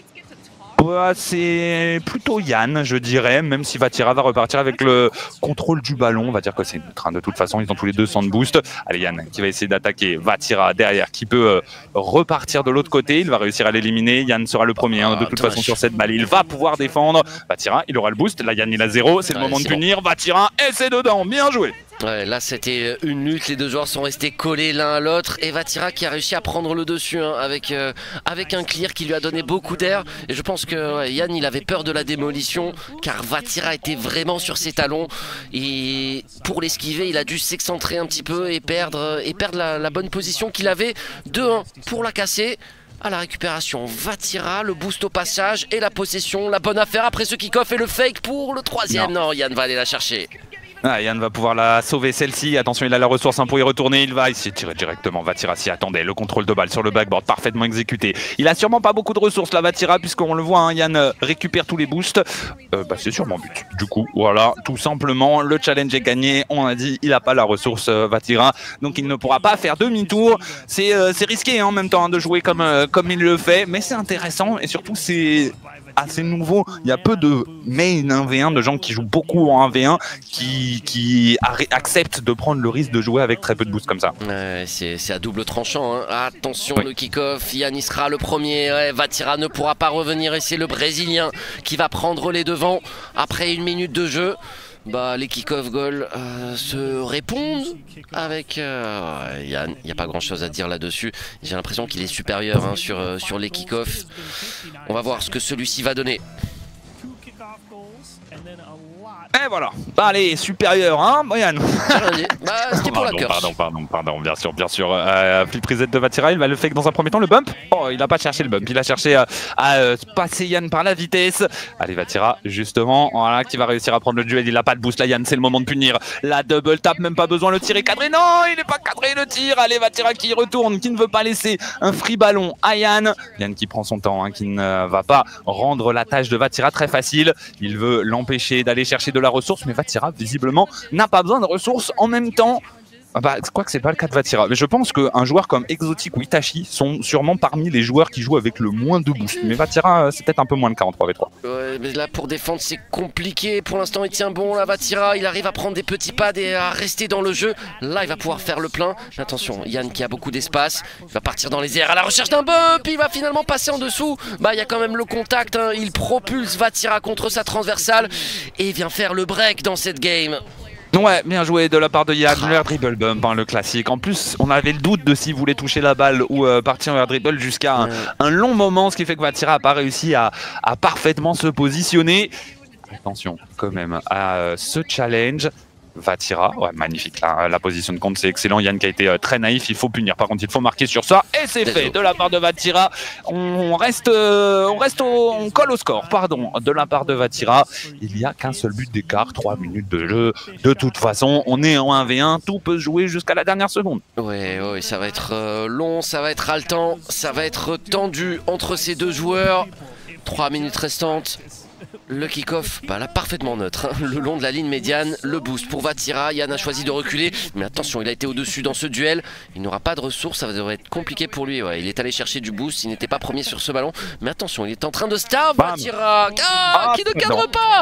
Ouais, c'est plutôt Yann, je dirais, même si Vatira va repartir avec le contrôle du ballon. On va dire que c'est neutre, hein. De toute façon, ils ont tous les deux cent de boost. Allez, Yann qui va essayer d'attaquer Vatira derrière, qui peut euh, repartir de l'autre côté. Il va réussir à l'éliminer. Yann sera le premier, hein. De toute façon, sur cette balle, il va pouvoir défendre. Vatira, il aura le boost. Là, Yann, il a zéro. C'est le moment de punir. Vatira, et c'est dedans. Bien joué. Ouais, là c'était une lutte, les deux joueurs sont restés collés l'un à l'autre et Vatira qui a réussi à prendre le dessus, hein, avec, euh, avec un clear qui lui a donné beaucoup d'air. Et je pense que ouais, Yann il avait peur de la démolition car Vatira était vraiment sur ses talons et pour l'esquiver il a dû s'excentrer un petit peu et perdre, et perdre la, la bonne position qu'il avait. Deux un pour la casser. À la récupération, Vatira, le boost au passage et la possession, la bonne affaire après ce kick-off et le fake pour le troisième. Non, non Yann va aller la chercher. Ah, Yann va pouvoir la sauver celle-ci. Attention, il a la ressource hein, pour y retourner. Il va essayer de tirer directement. Vatira s'y attendait. Le contrôle de balle sur le backboard parfaitement exécuté. Il a sûrement pas beaucoup de ressources là, Vatira, puisqu'on le voit, hein, Yann euh, récupère tous les boosts. Euh, bah, c'est sûrement but. Du coup, voilà, tout simplement, le challenge est gagné. On a dit, il n'a pas la ressource euh, Vatira, donc il ne pourra pas faire demi-tour. C'est euh, risqué hein, en même temps hein, de jouer comme, euh, comme il le fait, mais c'est intéressant et surtout c'est assez nouveau. Il y a peu de main un v un, de gens qui jouent beaucoup en un v un, qui, qui acceptent de prendre le risque de jouer avec très peu de boost comme ça. Ouais, c'est à double tranchant. Hein. Attention, oui. Le kick-off, Yann il sera le premier. Ouais, Vatira ne pourra pas revenir et c'est le Brésilien qui va prendre les devants après une minute de jeu. Bah, les kick-off goals euh, se répondent avec euh, Yann. Il n'y a pas grand chose à dire là-dessus. J'ai l'impression qu'il est supérieur hein, sur, euh, sur les kick-off. On va voir ce que celui-ci va donner. Et voilà, bah, allez, supérieur, hein, Yann. Bah, c'était pour la curse. Pardon, pardon, pardon, bien sûr, bien sûr. Euh, flip reset de Vatira, il va le faire dans un premier temps, le bump. Oh, il n'a pas cherché le bump, il a cherché euh, à euh, passer Yann par la vitesse. Allez, Vatira, justement, voilà, qui va réussir à prendre le duel. Il n'a pas de boost là, Yann, c'est le moment de punir. La double tap, même pas besoin, le tir est cadré. Non, il n'est pas cadré, le tir. Allez, Vatira qui retourne, qui ne veut pas laisser un free ballon à Yann. Yann qui prend son temps, hein, qui ne va pas rendre la tâche de Vatira très facile. Il veut l'empêcher d'aller chercher de la ressource, mais Vatira visiblement n'a pas besoin de ressources en même temps. Ah bah, je crois que c'est pas le cas de Vatira, mais je pense qu'un joueur comme Exotic ou Itachi sont sûrement parmi les joueurs qui jouent avec le moins de boost. Mais Vatira, c'est peut-être un peu moins le cas en trois v trois. Ouais, mais là pour défendre c'est compliqué. Pour l'instant il tient bon là, Vatira, il arrive à prendre des petits pads et à rester dans le jeu. Là il va pouvoir faire le plein. Attention, Yann qui a beaucoup d'espace, il va partir dans les airs à la recherche d'un bump, il va finalement passer en dessous. Bah il y a quand même le contact, hein. Il propulse Vatira contre sa transversale et vient faire le break dans cette game. Ouais, bien joué de la part de Yann, le air dribble bump, hein, le classique. En plus, on avait le doute de s'il voulait toucher la balle ou euh, partir en air dribble jusqu'à un, un long moment, ce qui fait que Vatira n'a pas réussi à, à parfaitement se positionner. Attention quand même à euh, ce challenge. Vatira, ouais, magnifique là, la position de compte c'est excellent. Yann qui a été euh, très naïf, il faut punir, par contre il faut marquer sur ça et c'est fait de la part de Vatira. On reste, euh, on reste au, on colle au score, pardon, de la part de Vatira. Il n'y a qu'un seul but d'écart, trois minutes de jeu. De toute façon, on est en un v un, tout peut se jouer jusqu'à la dernière seconde. Ouais, ouais, ça va être euh, long, ça va être haletant, ça va être tendu entre ces deux joueurs. trois minutes restantes. Le kick-off, bah là parfaitement neutre, hein. Le long de la ligne médiane, le boost pour Vatira. Yann a choisi de reculer, mais attention, il a été au-dessus dans ce duel. Il n'aura pas de ressources, ça devrait être compliqué pour lui. Ouais, il est allé chercher du boost, il n'était pas premier sur ce ballon. Mais attention, il est en train de star, Vatira, ah, qui ne cadre pas.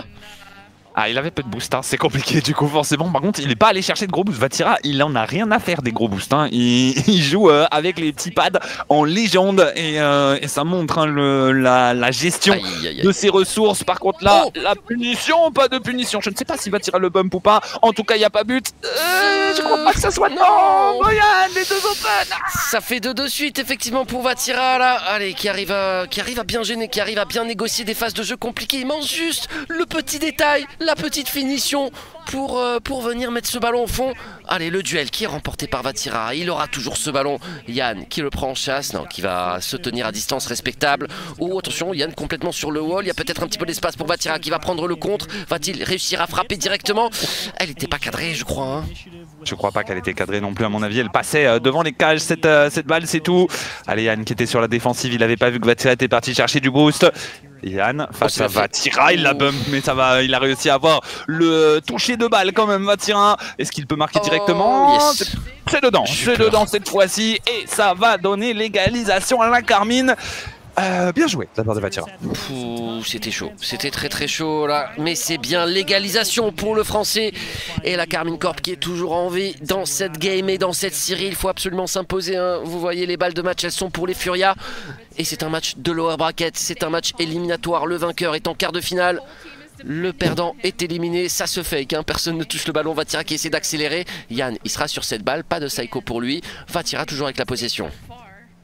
Ah, il avait peu de boost, hein. C'est compliqué du coup forcément. Par contre, il n'est pas allé chercher de gros boosts. Vatira, il en a rien à faire des gros boosts, hein. il, il joue euh, avec les petits pads en légende et, euh, et ça montre hein, le, la, la gestion aïe, aïe, aïe. de ses ressources. Par contre là, oh la punition, pas de punition. Je ne sais pas s'il va tirer le bump ou pas. En tout cas, il n'y a pas but. Euh, je crois pas que ça soit non. Boyan, les deux open. Ah ça fait deux de suite effectivement pour Vatira là. Allez, qui arrive à, qui arrive à bien gêner, qui arrive à bien négocier des phases de jeu compliquées. Il manque juste le petit détail. La petite finition pour, euh, pour venir mettre ce ballon au fond. Allez, le duel qui est remporté par Vatira. Il aura toujours ce ballon. Yann qui le prend en chasse, non, qui va se tenir à distance respectable. Oh, attention, Yann complètement sur le wall. Il y a peut-être un petit peu d'espace pour Vatira qui va prendre le contre. Va-t-il réussir à frapper directement? Elle n'était pas cadrée, je crois. Hein. Je crois pas qu'elle était cadrée non plus, à mon avis. Elle passait euh, devant les cages, cette, euh, cette balle, c'est tout. Allez, Yann qui était sur la défensive. Il n'avait pas vu que Vatira était parti chercher du boost. Yann face oh, à Vatira, il la bump, mais ça va, il a réussi à avoir le toucher de balle quand même, Vatira. Est-ce qu'il peut marquer oh, directement? Yes. C'est dedans, c'est dedans cette fois-ci, et ça va donner l'égalisation à la Carmine. Euh, bien joué de la part de Vatira. C'était chaud, c'était très très chaud là, mais c'est bien l'égalisation pour le français et la Carmine Corp qui est toujours en vie dans cette game et dans cette série. Il faut absolument s'imposer, hein. Vous voyez les balles de match, elles sont pour les Furia et c'est un match de lower bracket, c'est un match éliminatoire. Le vainqueur est en quart de finale. Le perdant est éliminé, ça se fake, hein. Personne ne touche le ballon. Vatira qui essaie d'accélérer. Yann, il sera sur cette balle, pas de psycho pour lui. Vatira toujours avec la possession.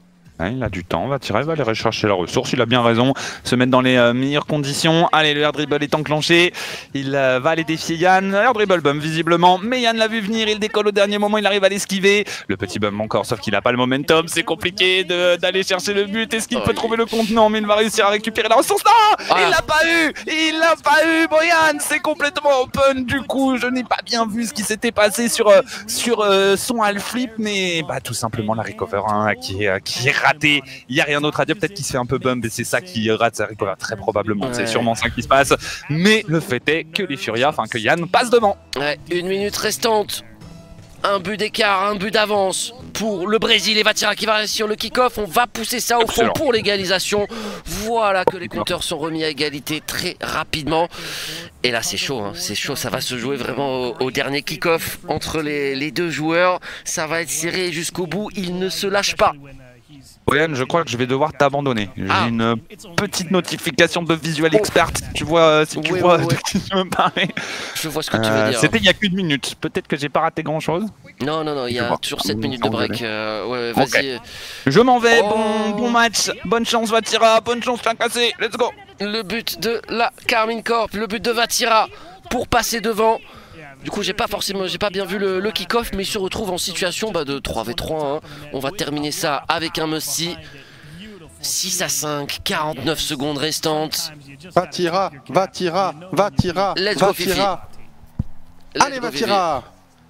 Ah, il a du temps, va tirer, va aller rechercher la ressource, il a bien raison, se mettre dans les euh, meilleures conditions. Allez, le air dribble est enclenché, il euh, va aller défier Yann, air dribble bum visiblement, mais Yann l'a vu venir, il décolle au dernier moment, il arrive à l'esquiver. Le petit bum encore, sauf qu'il n'a pas le momentum, c'est compliqué d'aller chercher le but. Est-ce qu'il oh, peut oui. trouver le contenant? Mais il va réussir à récupérer la ressource. Non, ah. il l'a pas eu, il l'a pas eu, Boyan, c'est complètement open. Du coup, je n'ai pas bien vu ce qui s'était passé sur, euh, sur euh, son half flip, mais bah, tout simplement la recover hein, qui, euh, qui est ratée. Il n'y a rien d'autre à dire, peut-être qu'il se fait un peu bump et c'est ça qui rate sa recover, très probablement, ouais. c'est sûrement ça qui se passe. Mais le fait est que les Furia, enfin que Yann passe devant. Ouais, une minute restante. Un but d'écart, un but d'avance pour le Brésil et Vatira qui va réussir le kick-off. On va pousser ça au fond pour l'égalisation. Voilà que les compteurs sont remis à égalité très rapidement. Et là c'est chaud, hein. c'est chaud, ça va se jouer vraiment au, au dernier kick-off entre les, les deux joueurs. Ça va être serré jusqu'au bout, ils ne se lâchent pas. Boyan, je crois que je vais devoir t'abandonner. J'ai ah. une petite notification de Visual Expert. Oh. Tu vois, si tu oui, vois oui, oui. de qui je me parlais. Je vois ce que tu veux euh, dire. C'était il y a qu'une minute. Peut-être que j'ai pas raté grand chose. Non, non, non, il y a vois. toujours sept minutes de break. Euh, ouais, vas-y. Okay. Je m'en vais. Oh. Bon, bon match. Bonne chance, Vatira. Bonne chance, fin cassé. Let's go. Le but de la Carmine Corp. Le but de Vatira pour passer devant. Du coup, j'ai pas forcément, j'ai pas bien vu le, le kick-off, mais il se retrouve en situation bah, de trois v trois. Hein. On va terminer ça avec un must-see. six à cinq, quarante-neuf secondes restantes. Vatira, Vatira, Vatira, Let's go, Fifi. Allez, Vatira.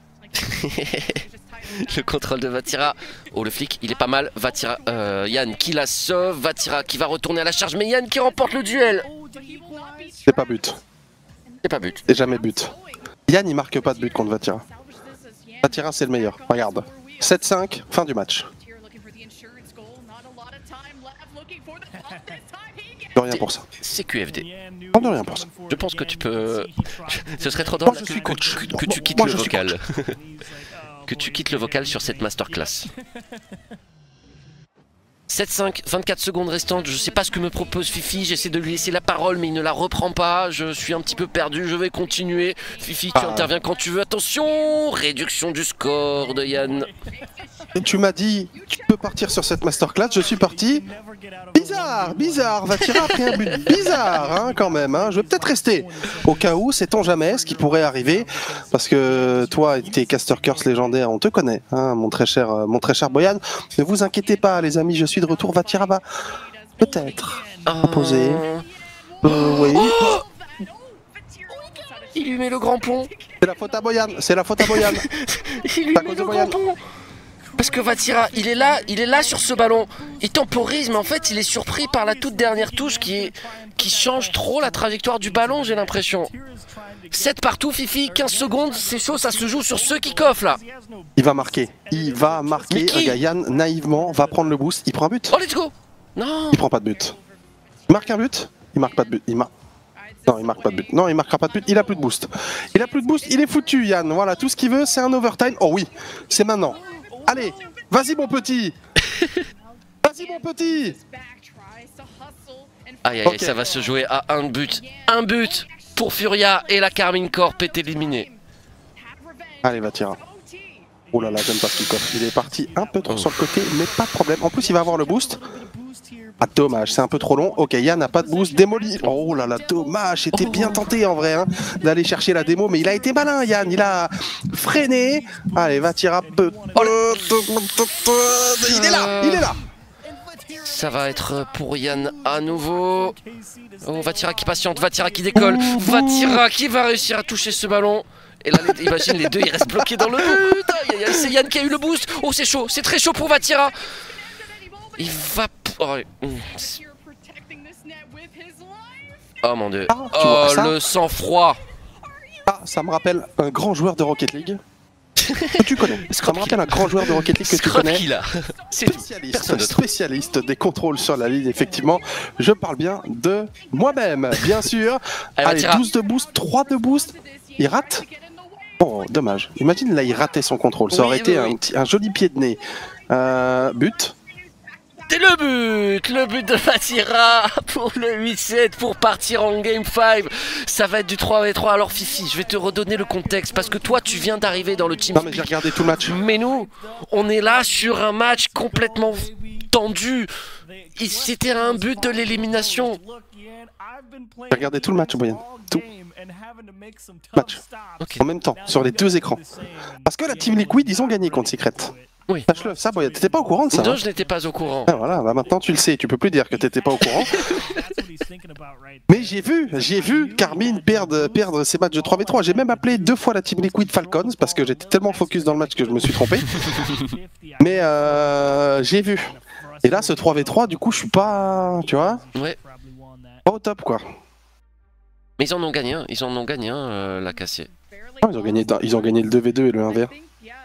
Le contrôle de Vatira. Oh, le flic, il est pas mal. Vatira, euh, Yann qui la sauve. Vatira qui va retourner à la charge, mais Yann qui remporte le duel. C'est pas but. C'est pas but. C'est jamais but. Yann il marque pas de but contre Vatira. Vatira c'est le meilleur, regarde. sept cinq, fin du match. De rien pour ça. C'est Q F D. Non, de rien pour ça. Je pense que tu peux... Ce serait trop drôle je suis coach. Que, que tu quittes Moi, le vocal. Que tu quittes le vocal sur cette masterclass. sept cinq, vingt-quatre secondes restantes, je sais pas ce que me propose Fifi, j'essaie de lui laisser la parole mais il ne la reprend pas, je suis un petit peu perdu, je vais continuer. Fifi, tu ah. interviens quand tu veux, attention, réduction du score de Yann. Et tu m'as dit, tu peux partir sur cette masterclass, je suis parti. Bizarre, bizarre, Vatira a pris un but bizarre hein, quand même, hein. Je vais peut-être rester. Au cas où, sait-on jamais ce qui pourrait arriver, parce que toi et tes caster curse légendaires, on te connaît, hein, mon très cher, mon très cher Boyan. Ne vous inquiétez pas les amis, je suis de retour, Vatira va peut-être imposer. Euh, oui. Oh, il lui met le grand pont. C'est la faute à Boyan, c'est la faute à Boyan. Il lui met le grand pont. Parce que Vatira, il est là, il est là sur ce ballon. Il temporise, mais en fait, il est surpris par la toute dernière touche qui, est, qui change trop la trajectoire du ballon, j'ai l'impression. sept partout, Fifi, quinze secondes, c'est chaud, ça se joue sur ce kick-off là. Il va marquer, il va marquer. Yann, naïvement, va prendre le boost, il prend un but. Oh, let's go. Non. Il prend pas de but. Il marque un but. Il marque pas de but. Il marque. Non, il marque pas de but. Non, il marquera pas de but. Il a plus de boost. Il a plus de boost. Il est foutu, Yann. Voilà, tout ce qu'il veut, c'est un overtime. Oh oui, c'est maintenant. Allez, vas-y mon petit. Vas-y mon petit. Aïe aïe, okay. Ça va se jouer à un but. Un but pour Furia et la Carmine Corp est éliminée. Allez, Vatira. Oh là là, j'aime pas ce kick-off. Il est parti un peu trop oh. sur le côté, mais pas de problème. En plus, il va avoir le boost. Ah, dommage, c'est un peu trop long. Ok, Yann n'a pas de boost. Démoli. Oh là là, dommage. C'était bien tenté en vrai hein, d'aller chercher la démo, mais il a été malin, Yann. Il a freiné. Allez, Vatira. Oh, il est là, il est là. Ça va être pour Yann à nouveau. Oh, Vatira qui patiente, Vatira qui décolle. Ouh, Vatira qui va réussir à toucher ce ballon. Et là, les, imagine les deux, ils restent bloqués dans le but. C'est Yann qui a eu le boost. Oh, c'est chaud, c'est très chaud pour Vatira. Il va... Oh, oh mon dieu. Ah, oh, le sang-froid. Ah, ça me rappelle un grand joueur de Rocket League. Que tu connais. Ça me rappelle un grand joueur de Rocket League que tu connais. Spécialiste, spécialiste des contrôles sur la ligne, effectivement. Je parle bien de moi-même, bien sûr. Allez, Allez douze de boost, trois de boost. Il rate. Oh, dommage. Imagine là, il ratait son contrôle. Ça aurait oui, été oui, un, oui. un joli pied de nez. Euh, but. C'est le but, le but de Vatira pour le huit sept pour partir en game cinq. Ça va être du trois v trois. Alors Fifi, je vais te redonner le contexte parce que toi tu viens d'arriver dans le team. Non mais j'ai regardé tout le match. Mais nous, on est là sur un match complètement tendu. C'était un but de l'élimination. J'ai regardé tout le match, Boyan. Tout. Match. Okay. En même temps, sur les deux écrans. Parce que la Team Liquid, ils ont gagné contre Secret. Oui. Sache-le, ça, Boyan, t'étais pas au courant de ça? Non, hein? je n'étais pas au courant. Ah, voilà, bah maintenant tu le sais, tu peux plus dire que t'étais pas au courant. Mais j'ai vu, j'ai vu Carmine perdre, perdre ses matchs de trois v trois. J'ai même appelé deux fois la Team Liquid Falcons parce que j'étais tellement focus dans le match que je me suis trompé. Mais euh, j'ai vu. Et là, ce trois v trois, du coup, je suis pas, tu vois, Ouais. pas au top, quoi. Mais ils en ont gagné un, ils en ont gagné un, euh, la Cassier. Oh, ils, ont gagné, ils ont gagné le deux v deux et le un v un.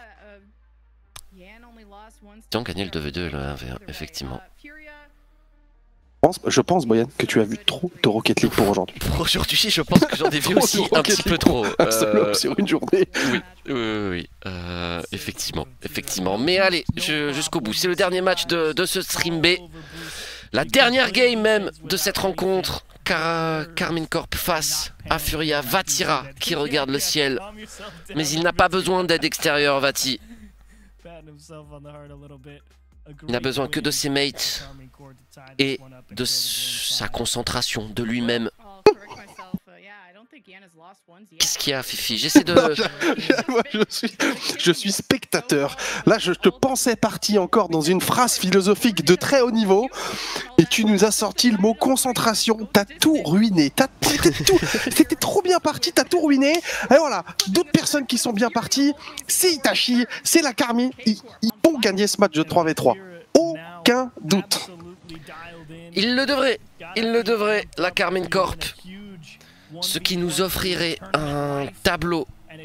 Ils ont gagné le deux v deux et le un v un, effectivement. Je pense, je pense, Boyan, que tu as vu trop de Rocket League pour aujourd'hui. Pour aujourd'hui, je pense que j'en ai vu Trop aussi de un Rocket petit peu League trop. Un seul homme Euh, sur une journée. Oui, oui, oui, oui. Euh, effectivement, effectivement. Mais allez, je- jusqu'au bout. C'est le dernier match de, de ce stream B. La dernière game même de cette rencontre. Car, Carmine Corp face à Furia. Vatira qui regarde le ciel. Mais il n'a pas besoin d'aide extérieure, Vati. Il n'a besoin que de ses mates et de sa concentration, de lui-même. Qu'est-ce qu'il y a, Fifi? J'essaie de... Non, je, je- moi, je suis, je suis spectateur. Là, je te pensais parti encore dans une phrase philosophique de très haut niveau, et tu nous as sorti le mot concentration. T'as tout ruiné. T'as- C'était tout- c'était trop bien parti. T'as tout ruiné. Et voilà, d'autres personnes qui sont bien parties, c'est Itachi, c'est la Carmine. Ils, ils vont gagner ce match de trois v trois. Aucun doute. Il le devrait, il le devrait, la Carmine Corp. Ce qui nous offrirait un tableau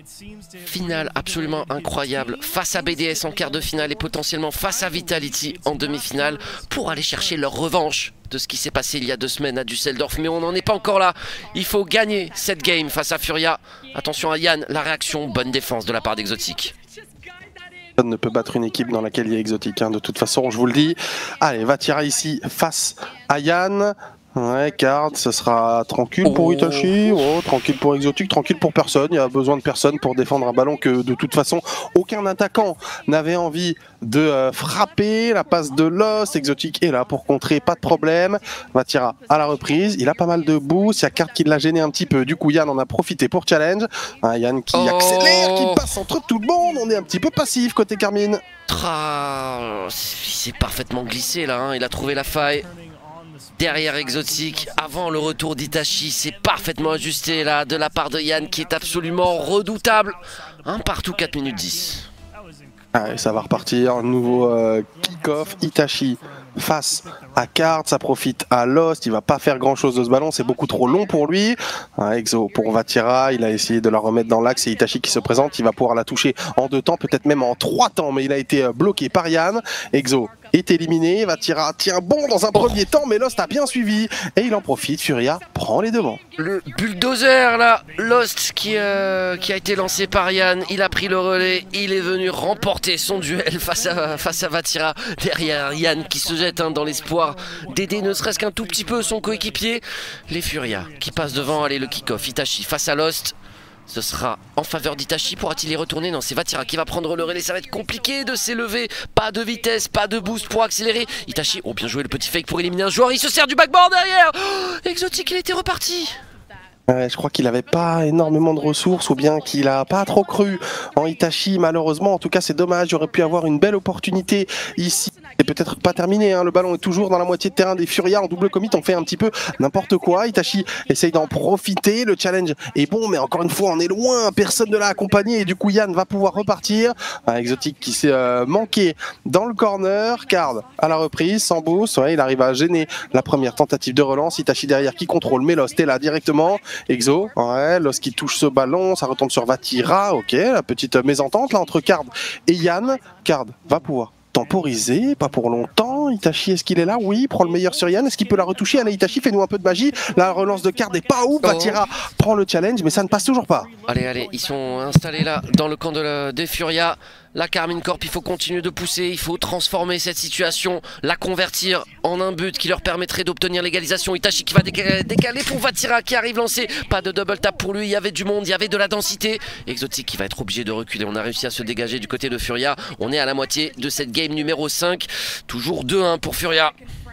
final absolument incroyable face à B D S en quart de finale et potentiellement face à Vitality en demi-finale pour aller chercher leur revanche de ce qui s'est passé il y a deux semaines à Düsseldorf. Mais on n'en est pas encore là. Il faut gagner cette game face à Furia. Attention à Yann, la réaction, bonne défense de la part d'Exotic. Personne ne peut battre une équipe dans laquelle il y a Exotic, hein, de toute façon, je vous le dis. Allez, Vatira ici face à Yann. Ouais, Card, ce sera tranquille pour Oh. Itachi, oh, tranquille pour Exotic, tranquille pour personne. Il y a besoin de personne pour défendre un ballon que de toute façon aucun attaquant n'avait envie de euh, frapper. La passe de Lost, Exotic est là pour contrer, pas de problème. Vatira à la reprise, il a pas mal de boost, il y a Card qui l'a gêné un petit peu. Du coup, Yann en a profité pour challenge. Hein, Yann qui Oh. accélère, qui passe entre tout le monde. On est un petit peu passif côté Carmine. Tra... Il s'est parfaitement glissé là, hein. Il a trouvé la faille. Derrière Exotic, avant le retour d'Itachi, c'est parfaitement ajusté là de la part de Yann qui est absolument redoutable. Un partout, quatre minutes dix. Allez, ça va repartir, nouveau euh, kick-off, Itachi face à Card, ça profite à Lost, il va pas faire grand chose de ce ballon, c'est beaucoup trop long pour lui. Un Exo pour Vatira, il a essayé de la remettre dans l'axe, c'est Itachi qui se présente, il va pouvoir la toucher en deux temps, peut-être même en trois temps, mais il a été euh, bloqué par Yann. Exo est éliminé, Vatira tient bon dans un premier temps, mais Lost a bien suivi, et il en profite, Furia prend les devants. Le bulldozer là, Lost qui, euh, qui a été lancé par Yann, il a pris le relais, il est venu remporter son duel face à, face à Vatira. Derrière Yann qui se jette hein, dans l'espoir d'aider ne serait-ce qu'un tout petit peu son coéquipier. Les Furia qui passent devant, allez le kick-off, Itachi face à Lost. Ce sera en faveur d'Itachi, pourra-t-il y retourner? Non, c'est Vatira qui va prendre le relais, ça va être compliqué de s'élever. Pas de vitesse, pas de boost pour accélérer. Itachi, oh bien joué le petit fake pour éliminer un joueur, il se sert du backboard derrière. Oh, Exotic, il était reparti. Ouais, je crois qu'il avait pas énormément de ressources ou bien qu'il a pas trop cru en Itachi malheureusement. En tout cas c'est dommage, il aurait pu avoir une belle opportunité ici. C'est peut-être pas terminé, hein. Le ballon est toujours dans la moitié de terrain des Furia en double commit, on fait un petit peu n'importe quoi. Itachi essaye d'en profiter, le challenge est bon mais encore une fois on est loin, personne ne l'a accompagné et du coup Yann va pouvoir repartir. Un Exotic qui s'est euh, manqué dans le corner, Card à la reprise, sans boost, ouais, il arrive à gêner la première tentative de relance. Itachi derrière qui contrôle, mais Lost est là directement. Exo, ouais, Lost qui touche ce ballon, ça retombe sur Vatira, ok, la petite mésentente là entre Card et Yann. Card va pouvoir temporiser, pas pour longtemps. Itachi, est-ce qu'il est là? Oui, il prend le meilleur sur Yann. Est-ce qu'il peut la retoucher? Allez, Itachi, fais-nous un peu de magie. La relance de Card est pas ouf. Oh. Vatira prend le challenge, mais ça ne passe toujours pas. Allez, allez, ils sont installés là dans le camp de la, des Furia. La Carmine Corp, il faut continuer de pousser, il faut transformer cette situation, la convertir en un but qui leur permettrait d'obtenir l'égalisation. Itachi qui va décaler, décaler pour Vatira qui arrive lancé. Pas de double tap pour lui, il y avait du monde, il y avait de la densité. Exotic qui va être obligé de reculer. On a réussi à se dégager du côté de Furia. On est à la moitié de cette game numéro cinq. Toujours deux deux un pour Furia.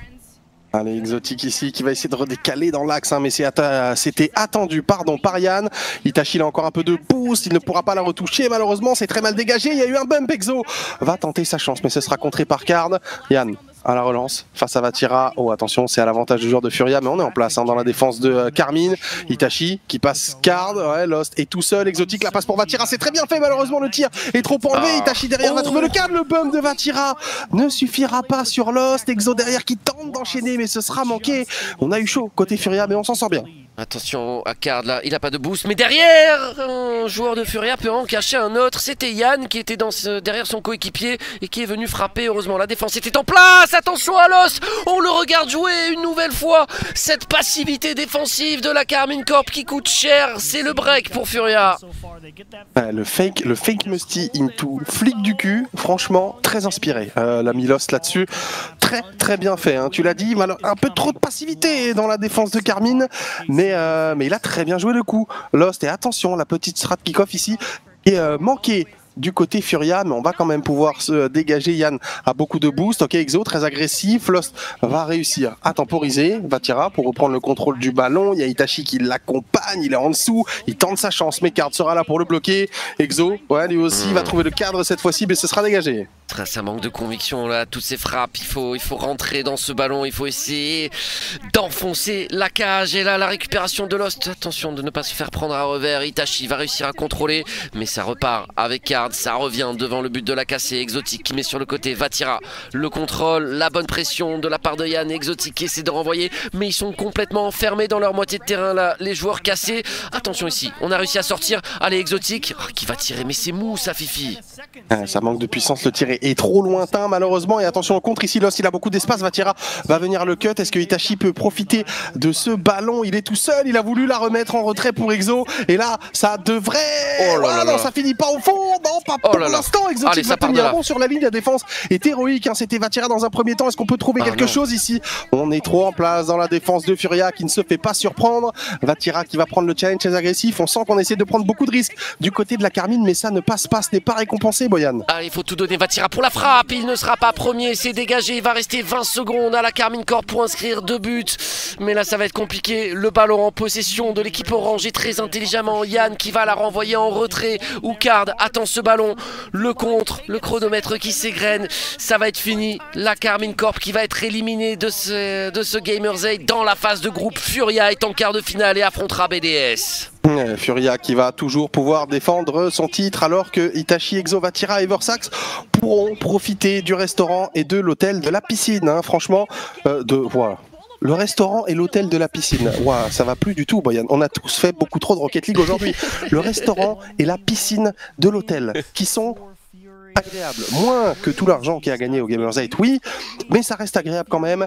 Allez, Exotique ici qui va essayer de redécaler dans l'axe, hein, mais c'était attendu pardon, par Yann. Itachi il a encore un peu de boost, il ne pourra pas la retoucher malheureusement, c'est très mal dégagé, il y a eu un bump. Exo va tenter sa chance, mais ce sera contré par Card. Yann à la relance face à Vatira. Oh attention, c'est à l'avantage du joueur de Furia, mais on est en place hein, dans la défense de euh, Carmine. Itachi qui passe Card, ouais, Lost est tout seul. Exotique la passe pour Vatira, c'est très bien fait, malheureusement le tir est trop enlevé. Ah. Itachi derrière oh. va trouver le Card, le bump de Vatira ne suffira pas sur Lost. Exo derrière qui tente d'enchaîner, mais ce sera manqué. On a eu chaud côté Furia, mais on s'en sort bien. Attention à Card là, il a pas de boost, mais derrière, un joueur de Furia peut en cacher un autre. C'était Yann qui était dans ce, derrière son coéquipier et qui est venu frapper. Heureusement, la défense était en place. Attention à l'os, on le regarde jouer une nouvelle fois. Cette passivité défensive de la Karmine Corp qui coûte cher, c'est le break pour Furia. Ouais, le fake, le fake musty into flic du cul, franchement très inspiré. Euh, L'ami Lost là-dessus, très très bien fait. Hein. Tu l'as dit, un peu trop de passivité dans la défense de Carmine, mais, euh, mais il a très bien joué le coup. Lost, et attention, la petite strat kick-off ici est euh, manquée du côté Furia, mais on va quand même pouvoir se dégager. Yann a beaucoup de boost. Ok, Exo très agressif. Lost va réussir à temporiser Vatira pour reprendre le contrôle du ballon. Il y a Itachi qui l'accompagne, il est en dessous, il tente sa chance, mais Card sera là pour le bloquer. Exo, ouais, lui aussi mmh. va trouver le cadre cette fois-ci, mais ce sera dégagé. Ça manque de conviction là, toutes ces frappes, il faut, il faut rentrer dans ce ballon, il faut essayer d'enfoncer la cage. Et là la récupération de Lost, attention de ne pas se faire prendre à revers. Itachi va réussir à contrôler, mais ça repart avec Card, ça revient devant le but de la casser. Exotique qui met sur le côté, Vatira, le contrôle, la bonne pression de la part de Yann. Exotique qui essaie de renvoyer, mais ils sont complètement enfermés dans leur moitié de terrain là, les joueurs cassés. Attention ici, on a réussi à sortir, allez Exotique, oh, qui va tirer, mais c'est mou ça Fifi. Ah, ça manque de puissance, le tir est trop lointain malheureusement, et attention au contre ici. Lost il a beaucoup d'espace, Vatira va venir le cut. Est-ce que Itachi peut profiter de ce ballon? Il est tout seul, il a voulu la remettre en retrait pour Exo, et là ça devrait oh là là ah, non là. Ça finit pas au fond, non pas oh pour l'instant. Exotique va tenir bon sur la ligne, la défense est héroïque hein. C'était Vatira dans un premier temps, est-ce qu'on peut trouver ah, quelque non. chose ici? On est trop en place dans la défense de Furia qui ne se fait pas surprendre. Vatira qui va prendre le challenge très agressif, on sent qu'on essaie de prendre beaucoup de risques du côté de la Carmine, mais ça ne passe pas, ce n'est pas récompensé Boyan. Ah, il faut tout donner, Vatira pour la frappe, il ne sera pas premier, c'est dégagé, il va rester vingt secondes à la Karmine Corp pour inscrire deux buts, mais là ça va être compliqué. Le ballon en possession de l'équipe orange est très intelligemment Yann qui va la renvoyer en retrait, ou Card attend ce ballon, le contre, le chronomètre qui s'égrène, ça va être fini. La Karmine Corp qui va être éliminée de ce, de ce Gamers Eight dans la phase de groupe. Furia est en quart de finale et affrontera B D S. Furia qui va toujours pouvoir défendre son titre, alors que Itachi, Exo, Vatira et Eversax pourront profiter du restaurant et de l'hôtel de la piscine. Hein, franchement, euh, de voilà. Le restaurant et l'hôtel de la piscine. Waouh, ça va plus du tout, Boyan. On a tous fait beaucoup trop de Rocket League aujourd'hui. Le restaurant et la piscine de l'hôtel, qui sont agréables. Moins que tout l'argent qui a gagné au Gamers Eight, oui, mais ça reste agréable quand même.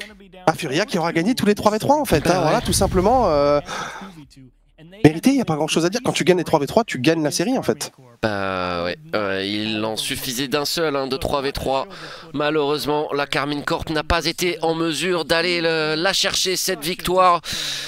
À Furia qui aura gagné tous les trois v trois en fait. Hein, voilà, tout simplement. Euh... Mérité, il n'y a pas grand chose à dire. Quand tu gagnes les trois v trois, tu gagnes la série en fait. Bah ouais, euh, il en suffisait d'un seul, hein, de trois v trois. Malheureusement, la Karmine Corp n'a pas été en mesure d'aller la chercher, cette victoire.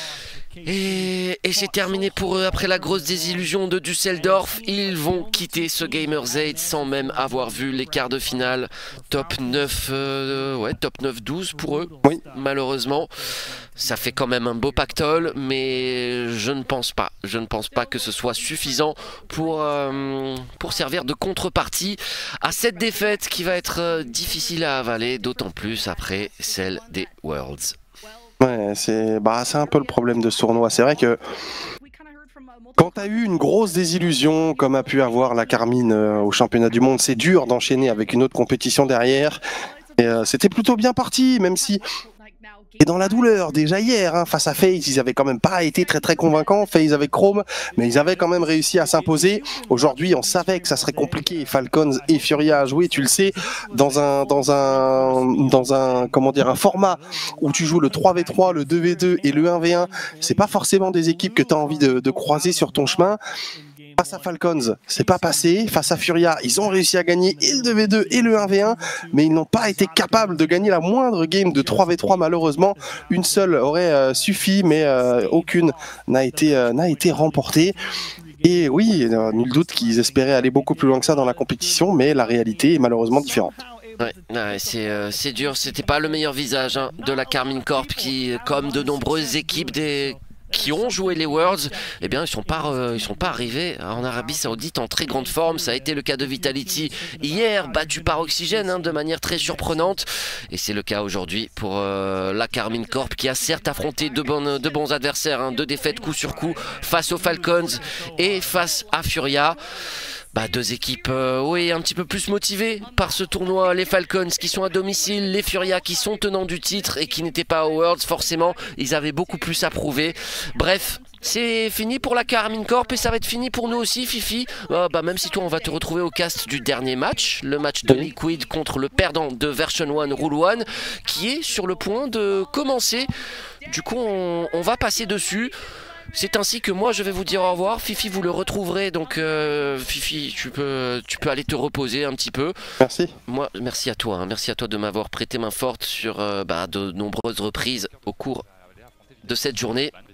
Et, et c'est terminé pour eux après la grosse désillusion de Düsseldorf. Ils vont quitter ce Gamers Eight sans même avoir vu les quarts de finale. Top neuf, euh, ouais, top neuf douze pour eux, oui. Malheureusement. Ça fait quand même un beau pactole, mais je ne pense pas. Je ne pense pas que ce soit suffisant pour, euh, pour servir de contrepartie à cette défaite qui va être euh, difficile à avaler, d'autant plus après celle des Worlds. Ouais, c'est bah, un peu le problème de ce tournoi. C'est vrai que quand tu as eu une grosse désillusion, comme a pu avoir la Carmine euh, au championnat du monde, c'est dur d'enchaîner avec une autre compétition derrière. Et euh, c'était plutôt bien parti, même si... Et dans la douleur, déjà hier, hein, face à FaZe, ils avaient quand même pas été très très convaincants, FaZe avec Chrome, mais ils avaient quand même réussi à s'imposer. Aujourd'hui, on savait que ça serait compliqué, Falcons et Furia à jouer, tu le sais, dans un, dans un, dans un, comment dire, un format où tu joues le trois v trois, le deux v deux et le un v un, c'est pas forcément des équipes que tu as envie de, de croiser sur ton chemin. Face à Falcons, c'est pas passé. Face à Furia, ils ont réussi à gagner et le deux v deux et le un v un, mais ils n'ont pas été capables de gagner la moindre game de trois v trois malheureusement. Une seule aurait euh, suffi, mais euh, aucune n'a été, euh, n'a été remportée. Et oui, euh, nul doute qu'ils espéraient aller beaucoup plus loin que ça dans la compétition, mais la réalité est malheureusement différente. Ouais, ouais c'est euh, c'est dur, c'était pas le meilleur visage hein, de la Karmine Corp qui, comme de nombreuses équipes des... qui ont joué les Worlds, eh bien ils sont pas euh, ils sont pas arrivés en Arabie Saoudite en très grande forme. Ça a été le cas de Vitality hier, battu par Oxygène hein, de manière très surprenante, et c'est le cas aujourd'hui pour euh, la Karmine Corp qui a certes affronté de, bonnes, de bons adversaires, hein, deux défaites coup sur coup face aux Falcons et face à Furia. Bah, deux équipes euh, oui, un petit peu plus motivées par ce tournoi. Les Falcons qui sont à domicile, les Furia qui sont tenants du titre et qui n'étaient pas aux Worlds. Forcément, ils avaient beaucoup plus à prouver. Bref, c'est fini pour la Karmine Corp et ça va être fini pour nous aussi, Fifi. Euh, bah, même si toi, on va te retrouver au cast du dernier match, le match de Liquid contre le perdant de Version un Rule un, qui est sur le point de commencer. Du coup, on, on va passer dessus. C'est ainsi que moi je vais vous dire au revoir. Fifi, vous le retrouverez, donc euh, Fifi, tu peux, tu peux aller te reposer un petit peu. Merci. Moi, merci à toi, hein. Merci à toi de m'avoir prêté main forte sur euh, bah, de nombreuses reprises au cours de cette journée.